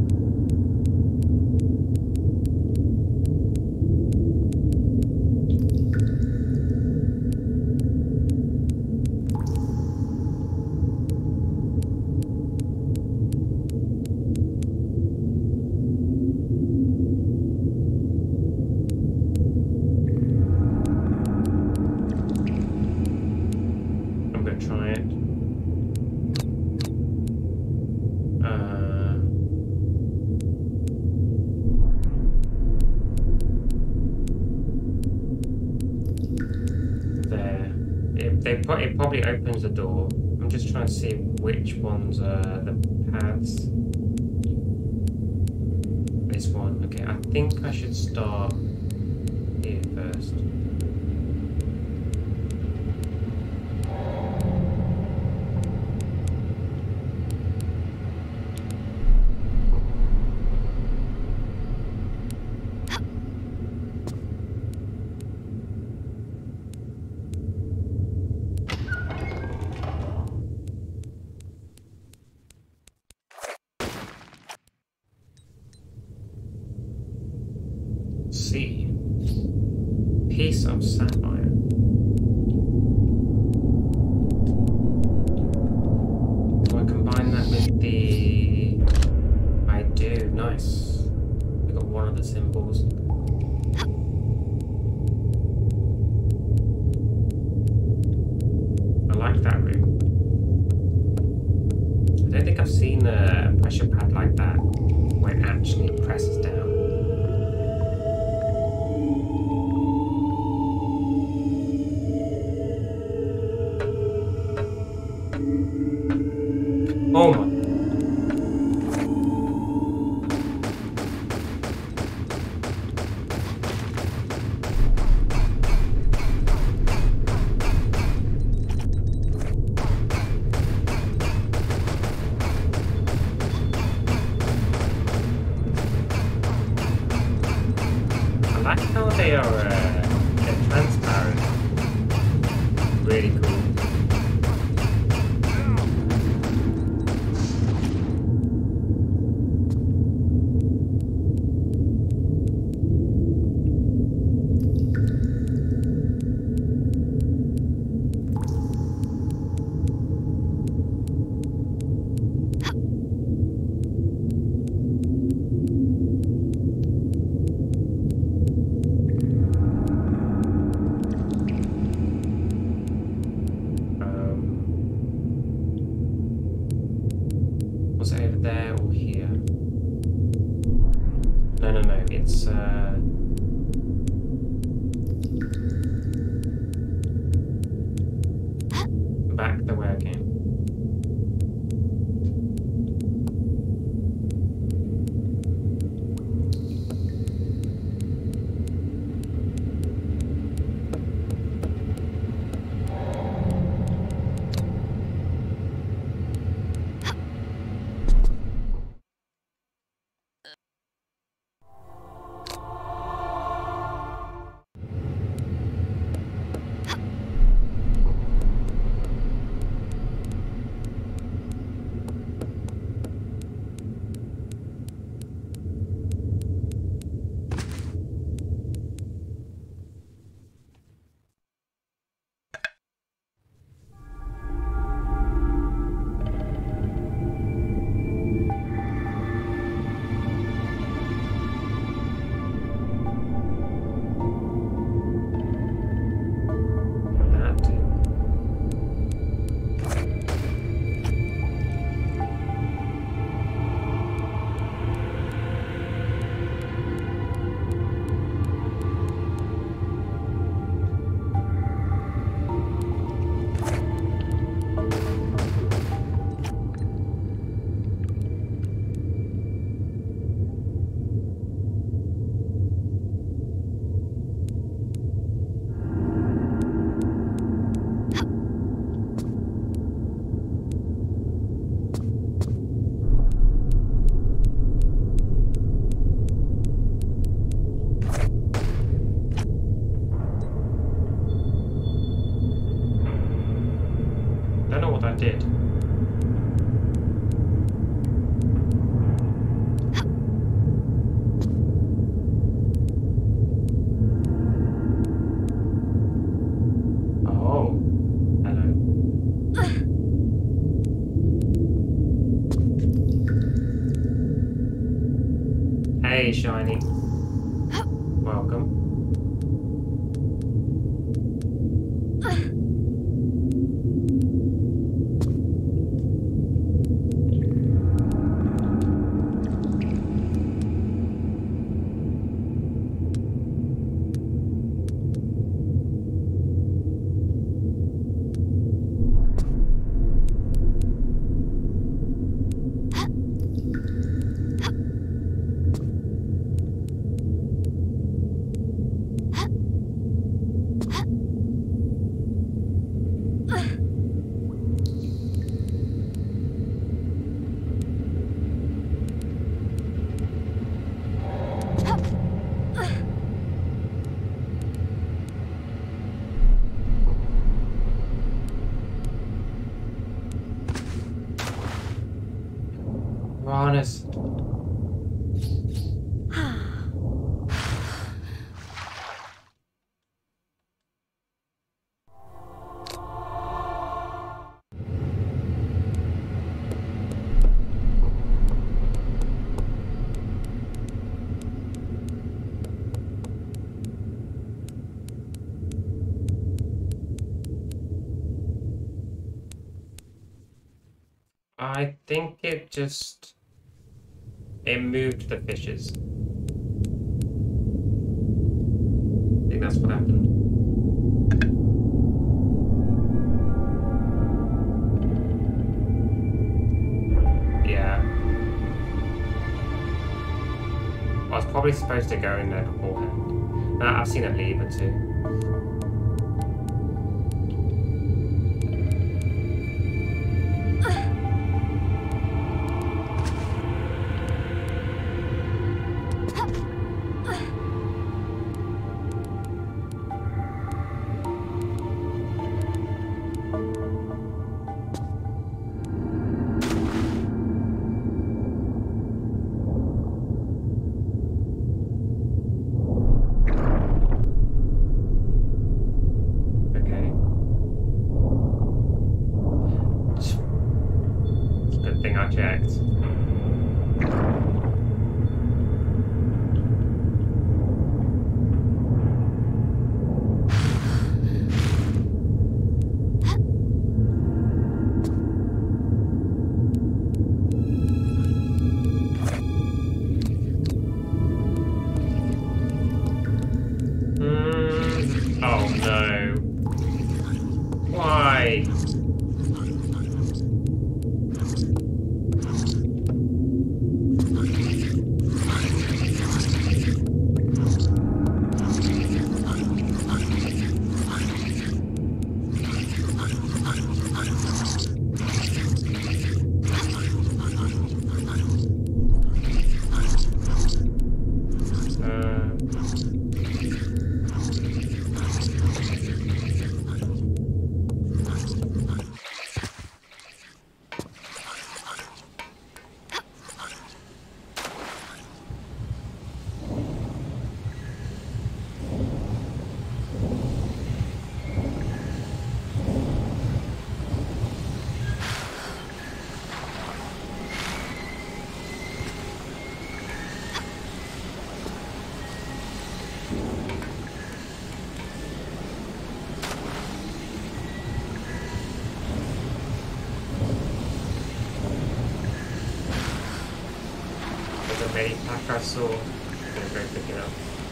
Try it. There. It probably opens the door. I'm just trying to see which ones are the paths. This one. Okay, I think I should start here first. piece of sapphire. Do I combine that with the... I do, nice. We got one of the symbols. I like that room. I don't think I've seen a pressure pad like that where it actually presses down. Oh my. I like how they're transparent. Really cool. Was it over there or here? No, no, no. It's back the way I came. That too. Don't know what that did. Oh, hello. Hey, Shiny. Welcome. We're honest. I think it moved the fishes. I think that's what happened. Yeah. I was probably supposed to go in there beforehand. I've seen it leave it too. I checked. Oh no. Why? Pack I saw. I'm gonna go pick it up.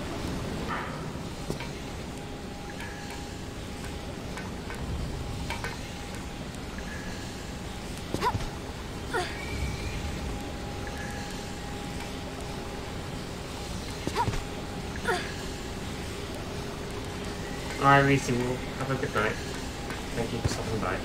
Alright, Reese, we'll have a good night. Thank you for stopping by.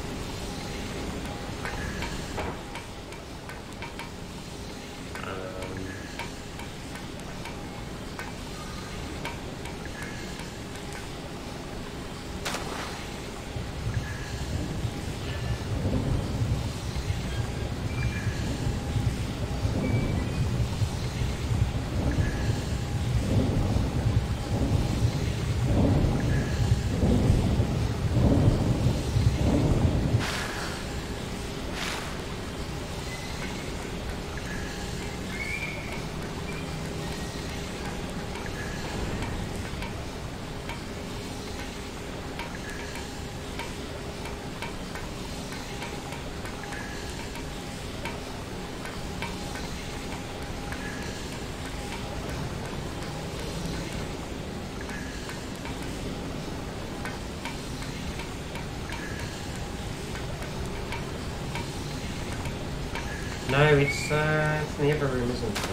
No, it's in the other room, isn't it?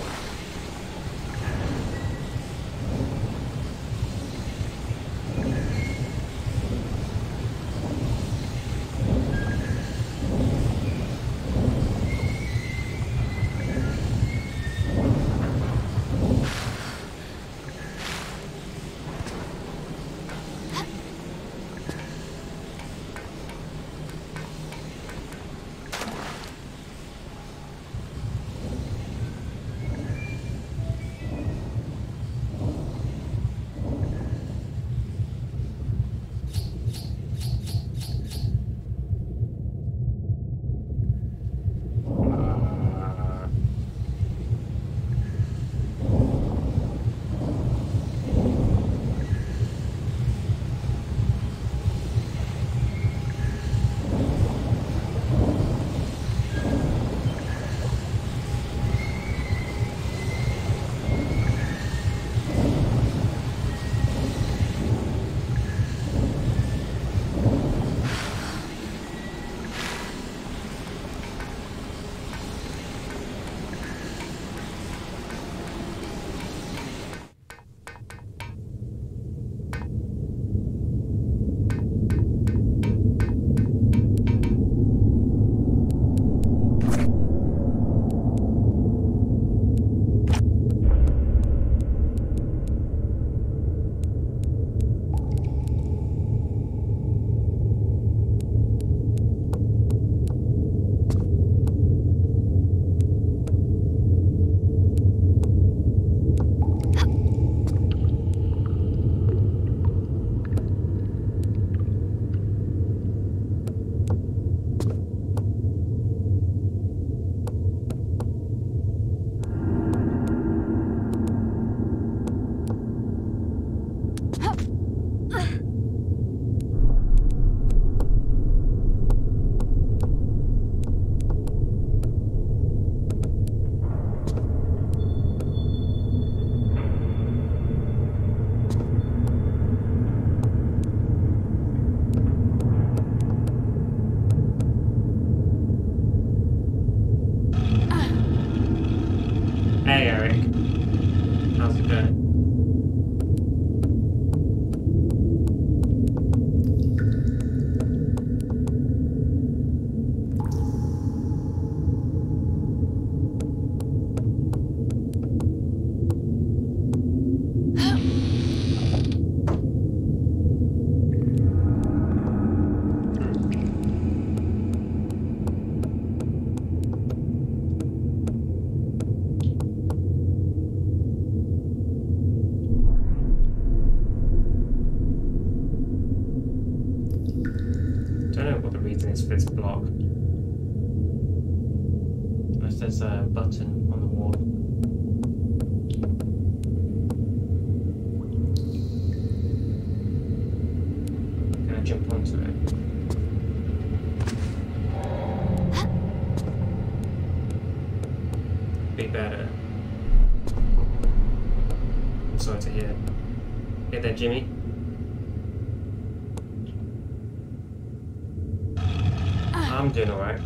Hey Eric, how's it going? Don't know what the reason is for this block. Unless there's a button on the wall. Can I jump onto it? Be better. I'm sorry to hear. Hey there, Jimmy. I'm doing alright.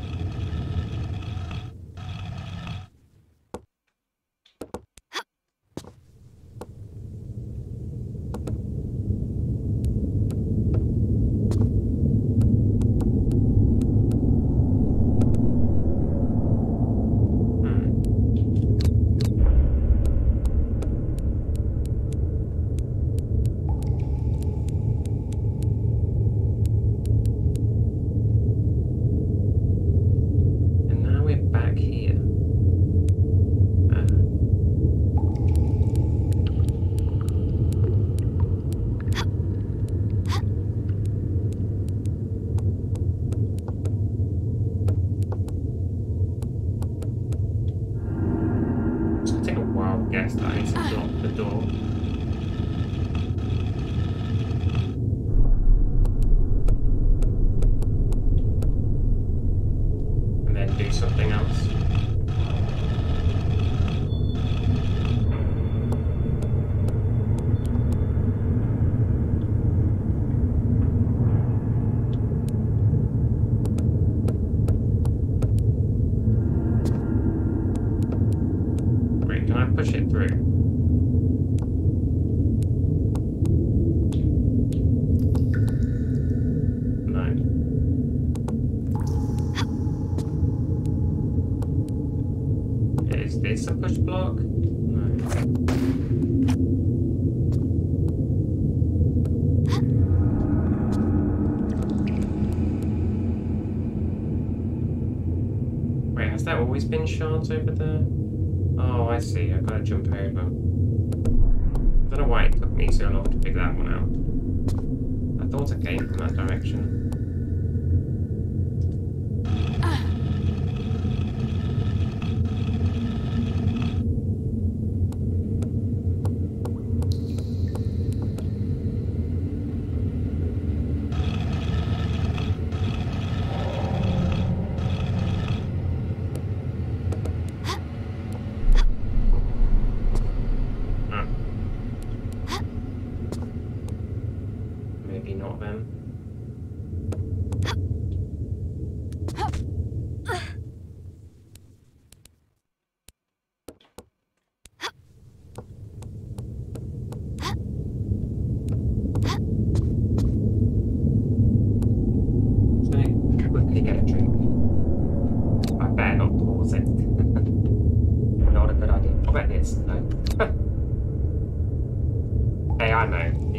Yes, that is to block the door. And then do something else. Can I push it through? No. Is this a push block? No. Wait, has that always been shards over there? Oh, I see. I've got to jump over. I don't know why it took me so long to figure that one out. I thought I came from that direction. Maybe not then.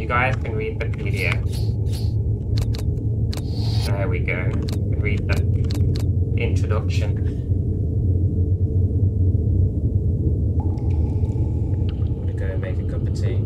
You guys can read the PDF. There we go. You can read the introduction. I'm gonna go make a cup of tea.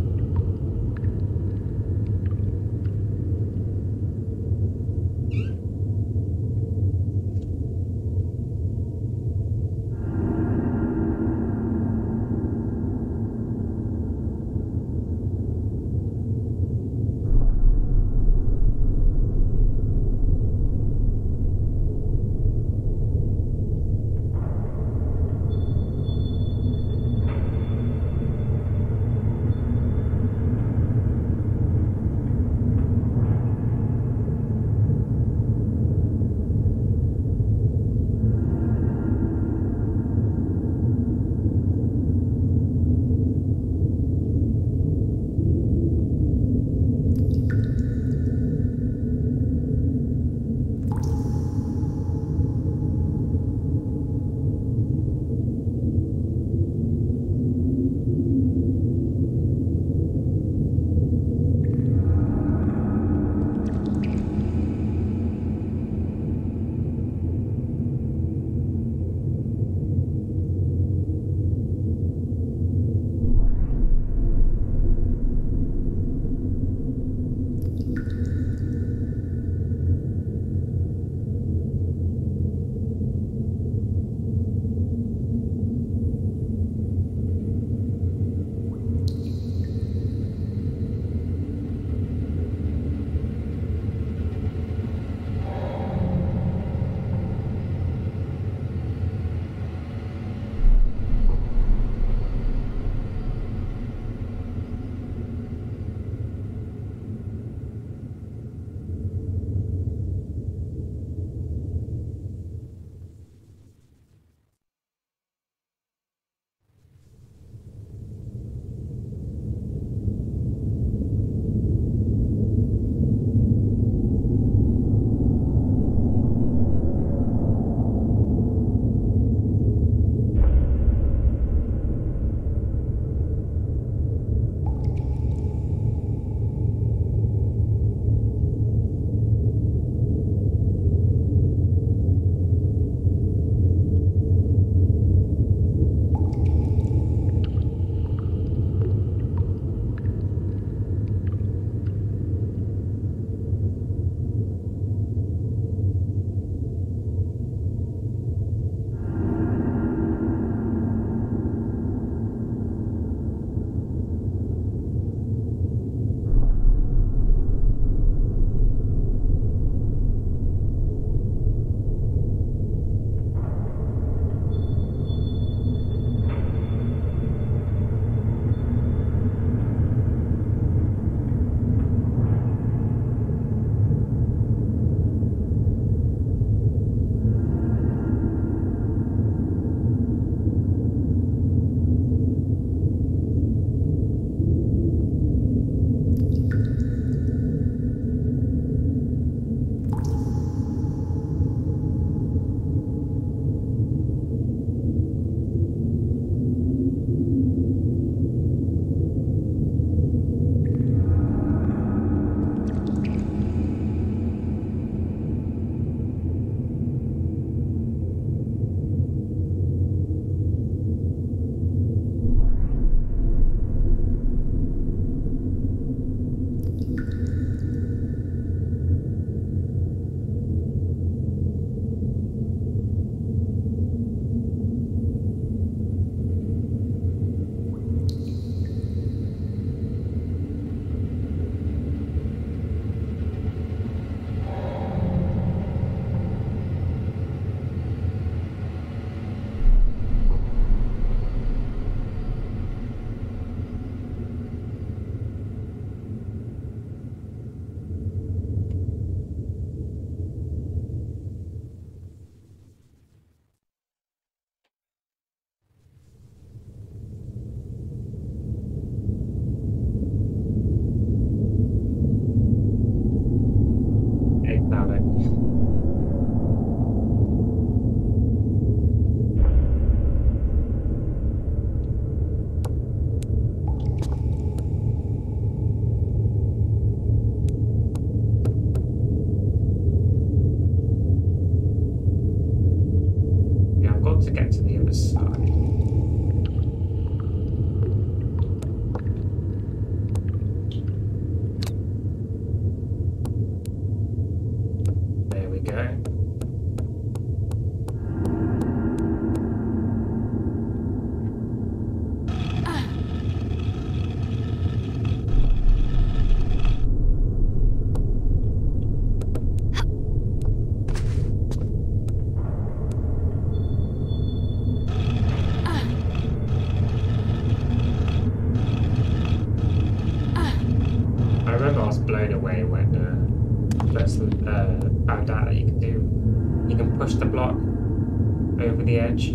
remember I was blown away when first found out that you can push the block over the edge.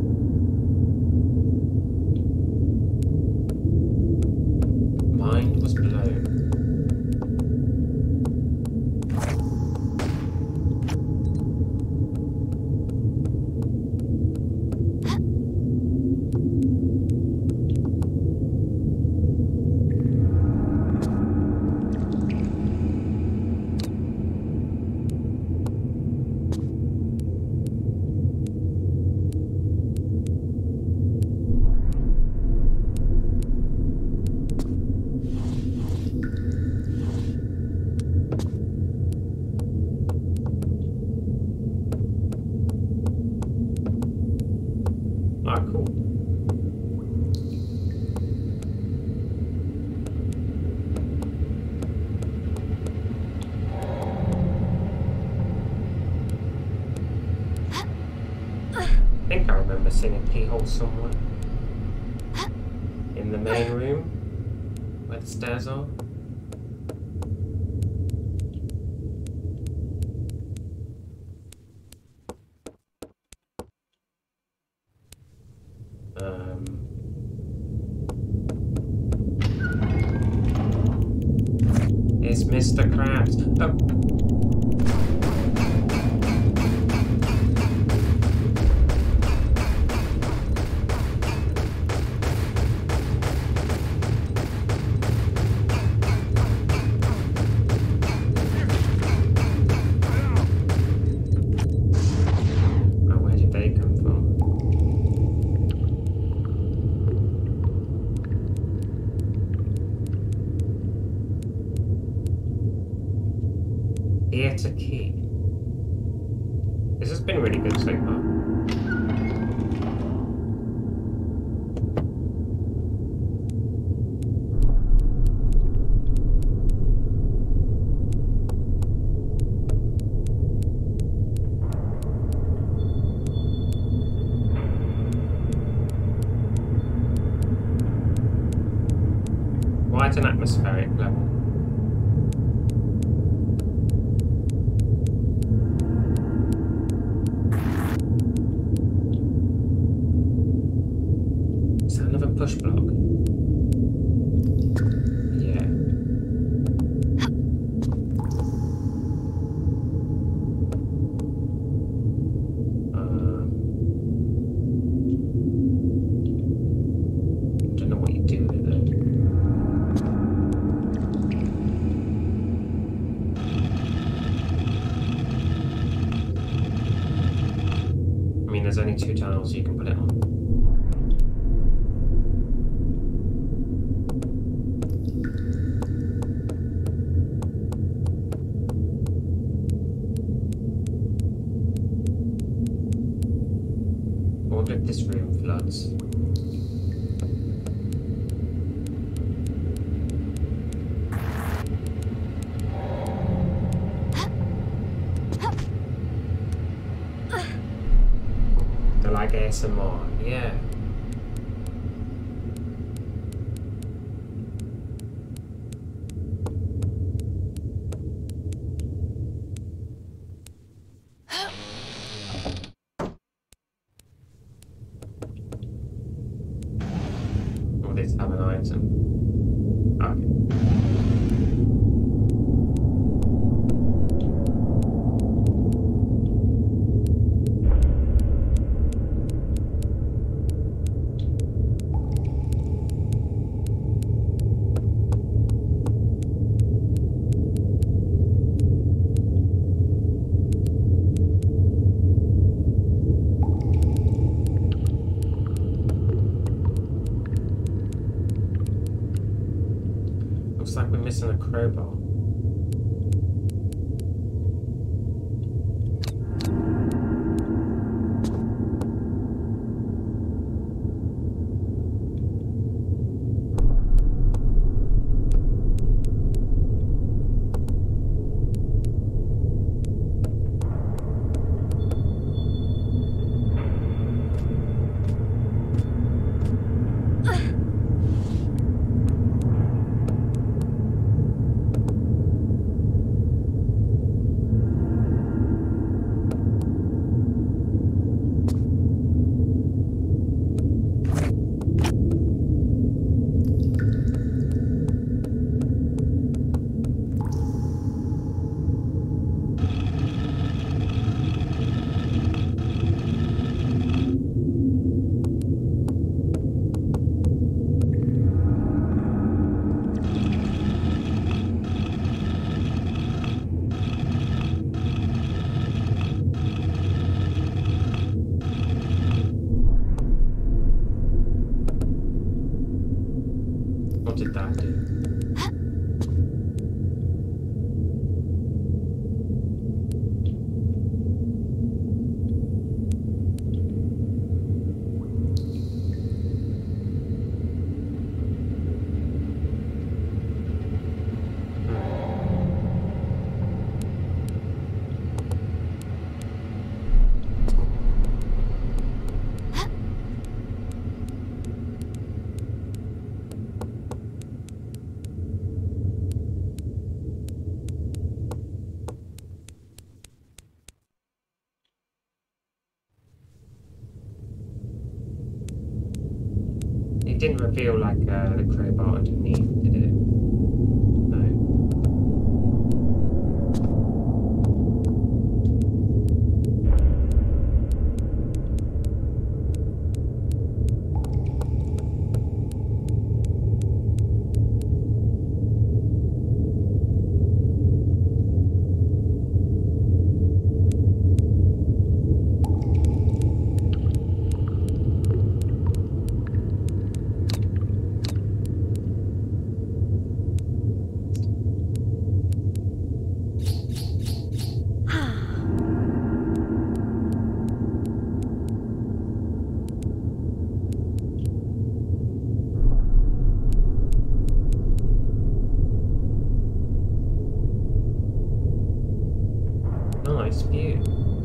Mind was blown. Ah, cool. I think I remember seeing a keyhole somewhere. In the main room, where the stairs are. It's Mr. Krabs. Oh. Where did they come from? Theatre key. This has been really good so far. Quite an atmospheric level. Push block. Yeah. Don't know what you do with it. I mean, there's only 2 tiles you can put it on. What if this room floods? They're like ASMR, yeah. Let's have an item. Okay. Looks like we're missing a crowbar. didn't reveal like the crowbar underneath, did it? No. Nice view.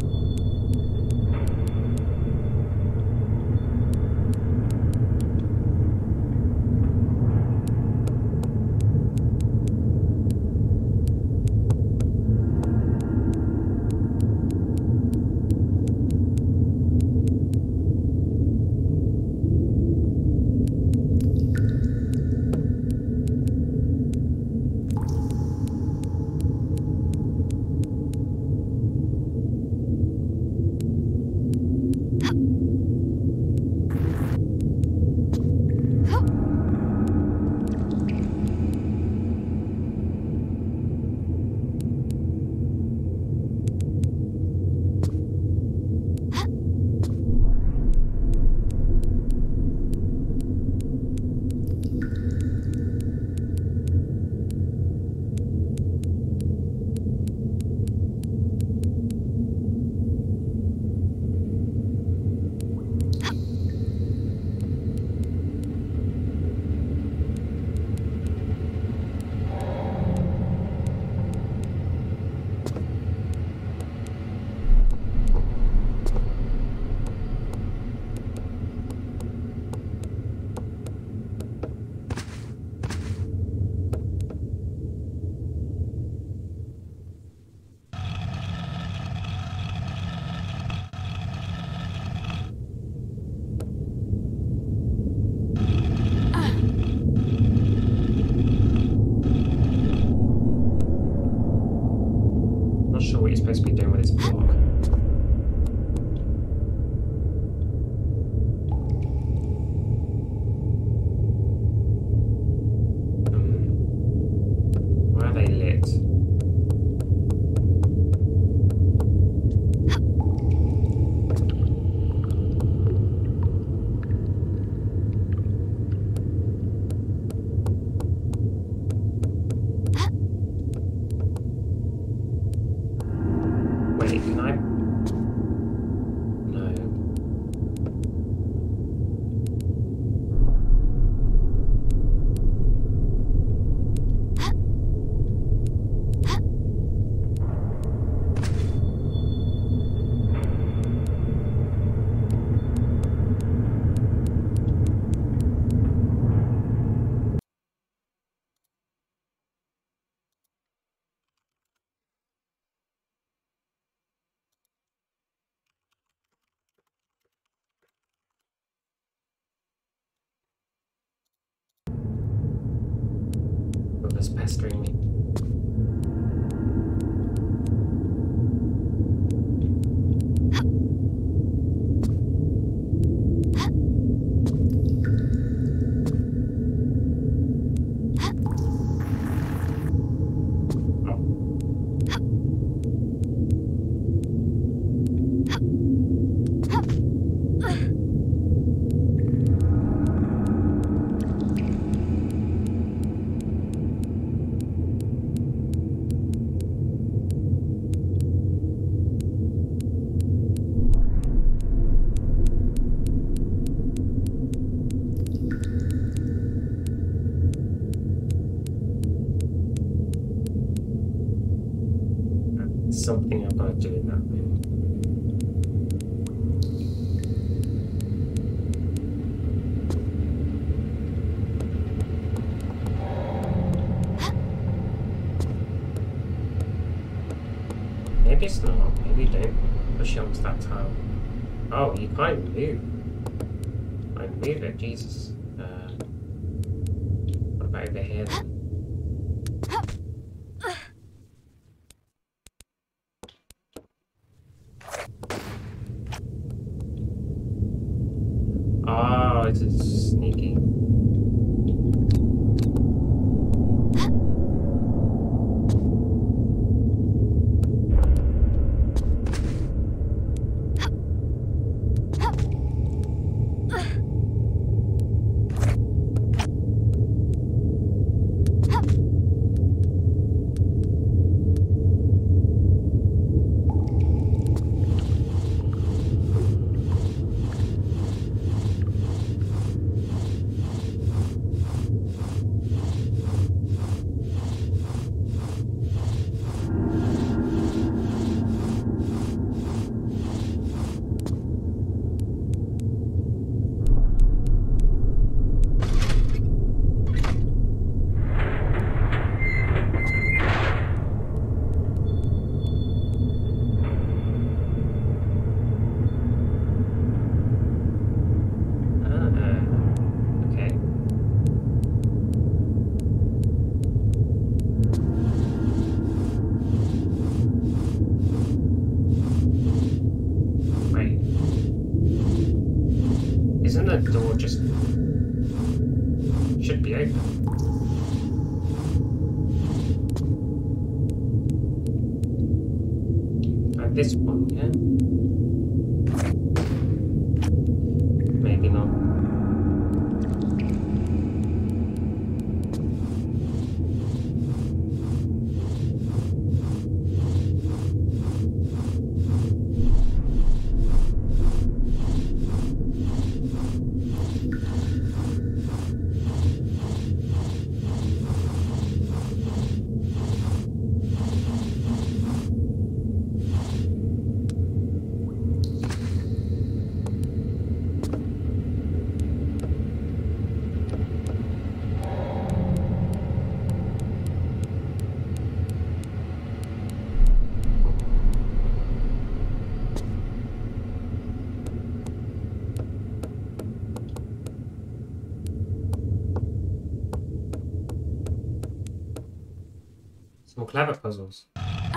Not sure what you're supposed to be doing with this block. Why are they lit? Wait, can I? No. Whoever's pestering me. Something I've got to do in that room. Maybe it's not. Maybe don't push it onto that tile. Oh, you can't move. I move it, Jesus. over here then. Oh, it's sneaky. Okay. Wait. Isn't the door just... should be open? Like this one, yeah? Maybe not. Some clever puzzles.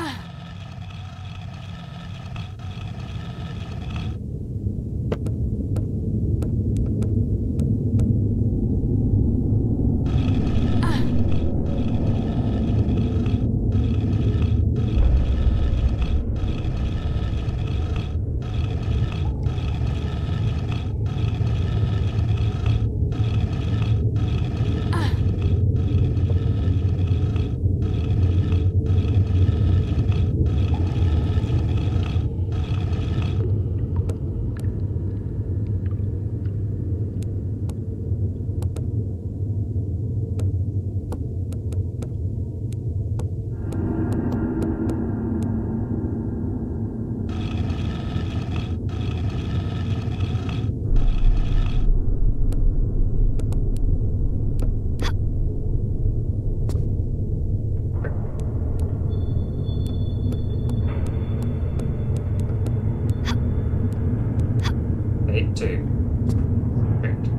Hit 2. Good.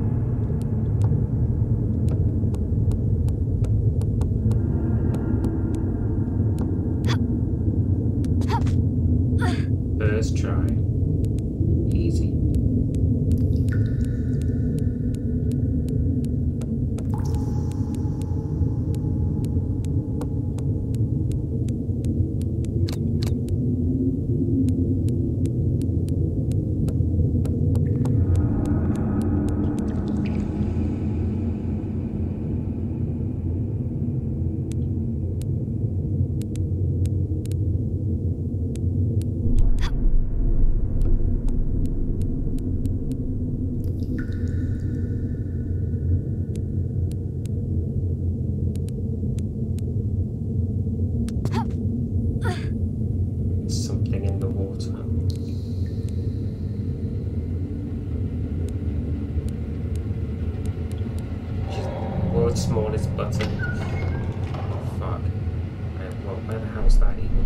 First try. Easy. Something in the water. World's smallest button. Fuck. Well, where the hell's that even?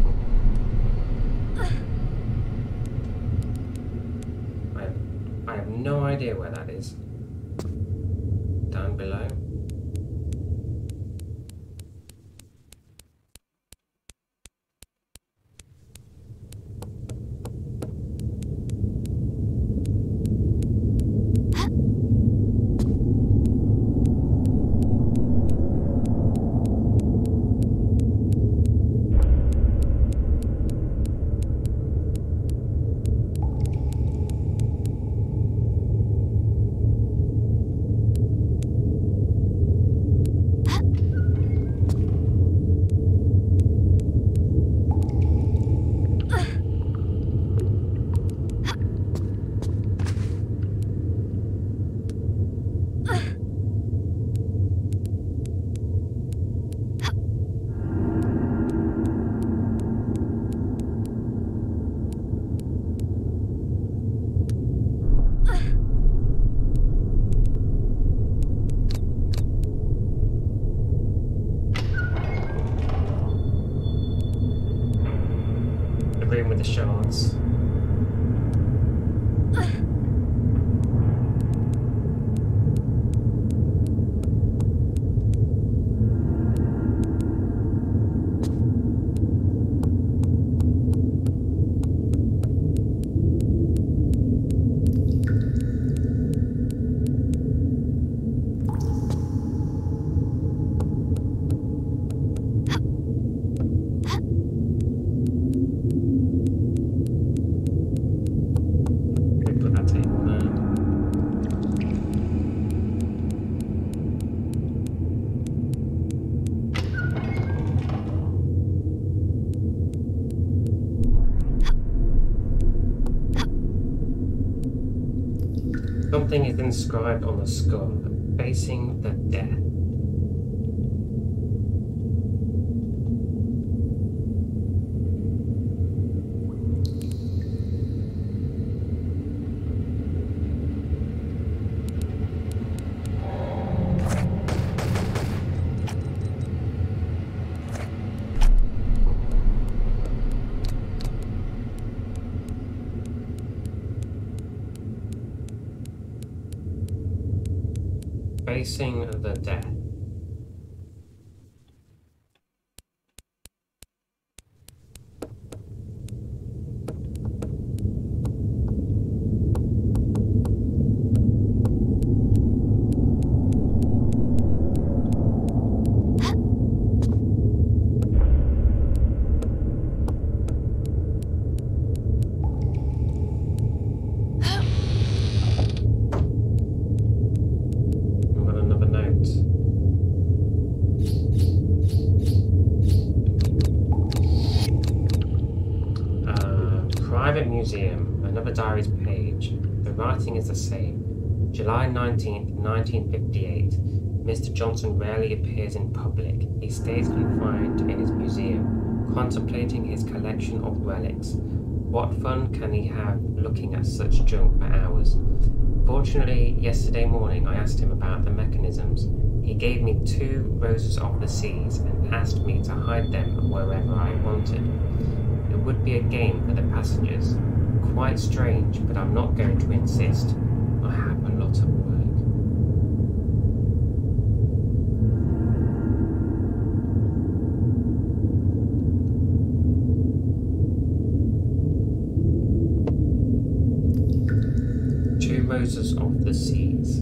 I have no idea where that is. Down below. with the shards. Something is inscribed on the skull, facing the death. Facing the death. Museum, another diary's page. The writing is the same. July 19th, 1958. Mr. Johnson rarely appears in public. He stays confined in his museum, contemplating his collection of relics. What fun can he have looking at such junk for hours? Fortunately, yesterday morning I asked him about the mechanisms. He gave me 2 roses of the seas and asked me to hide them wherever I wanted. It would be a game for the passengers. Quite strange, but I'm not going to insist. I have a lot of work. Two roses of the seas.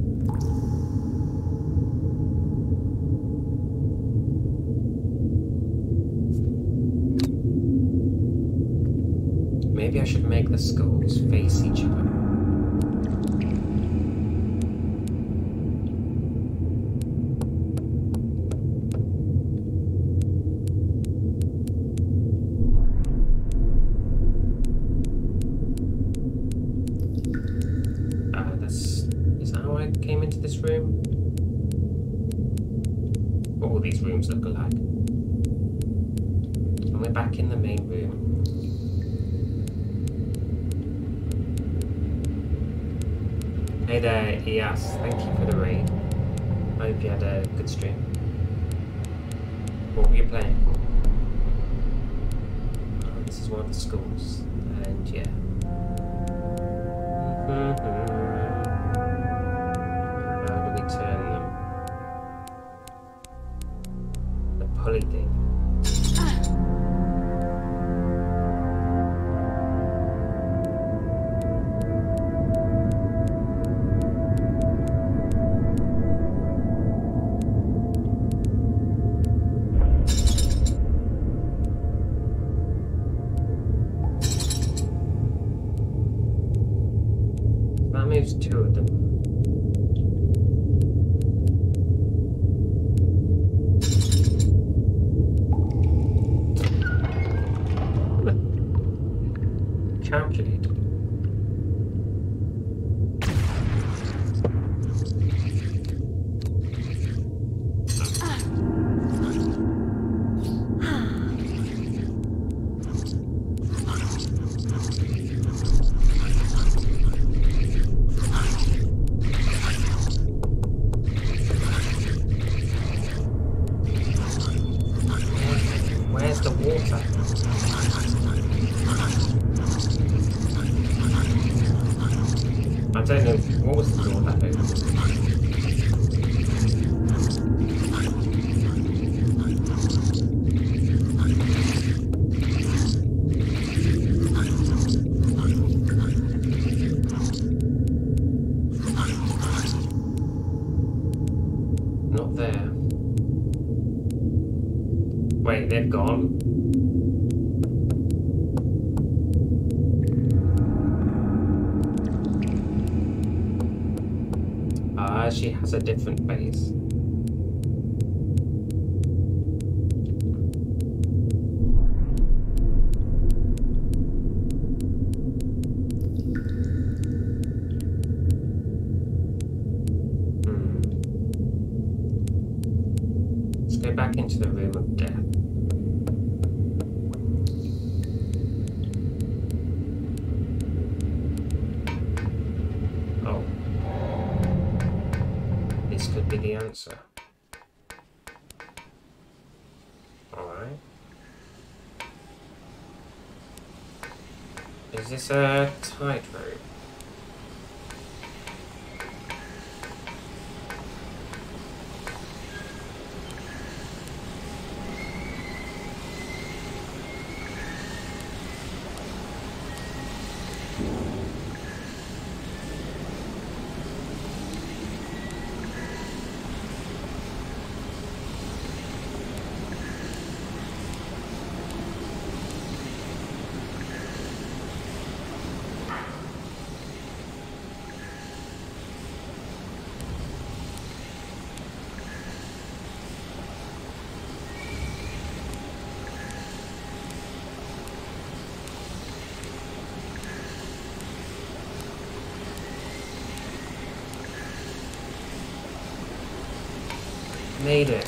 Maybe I should make the skulls face each other. Is that how I came into this room? What all these rooms look alike. And we're back in the main room. Hey there, Ias. Thank you for the raid. I hope you had a good stream. What were you playing? This is one of the schools, and yeah. How do we turn them? The pulley thing. Moves 2 of them. Calculate. Where's the water? I don't know. What was the door that opened? Not there. Wait, they've gone? She has a different face. Let's go back into the room of death. Oh. This could be the answer. Alright. Is this a tightrope? Made it.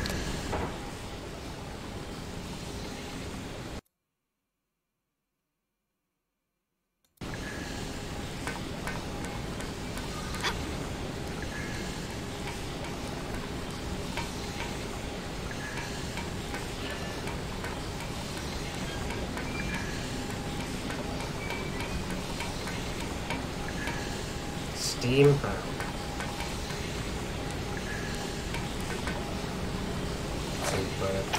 Steambound. Super.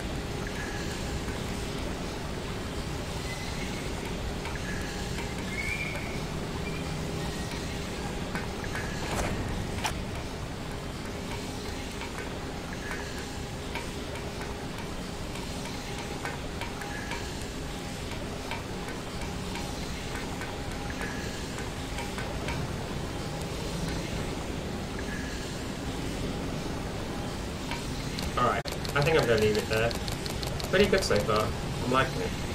Alright, I think I'm going to leave it there. Pretty good so far. I'm liking it.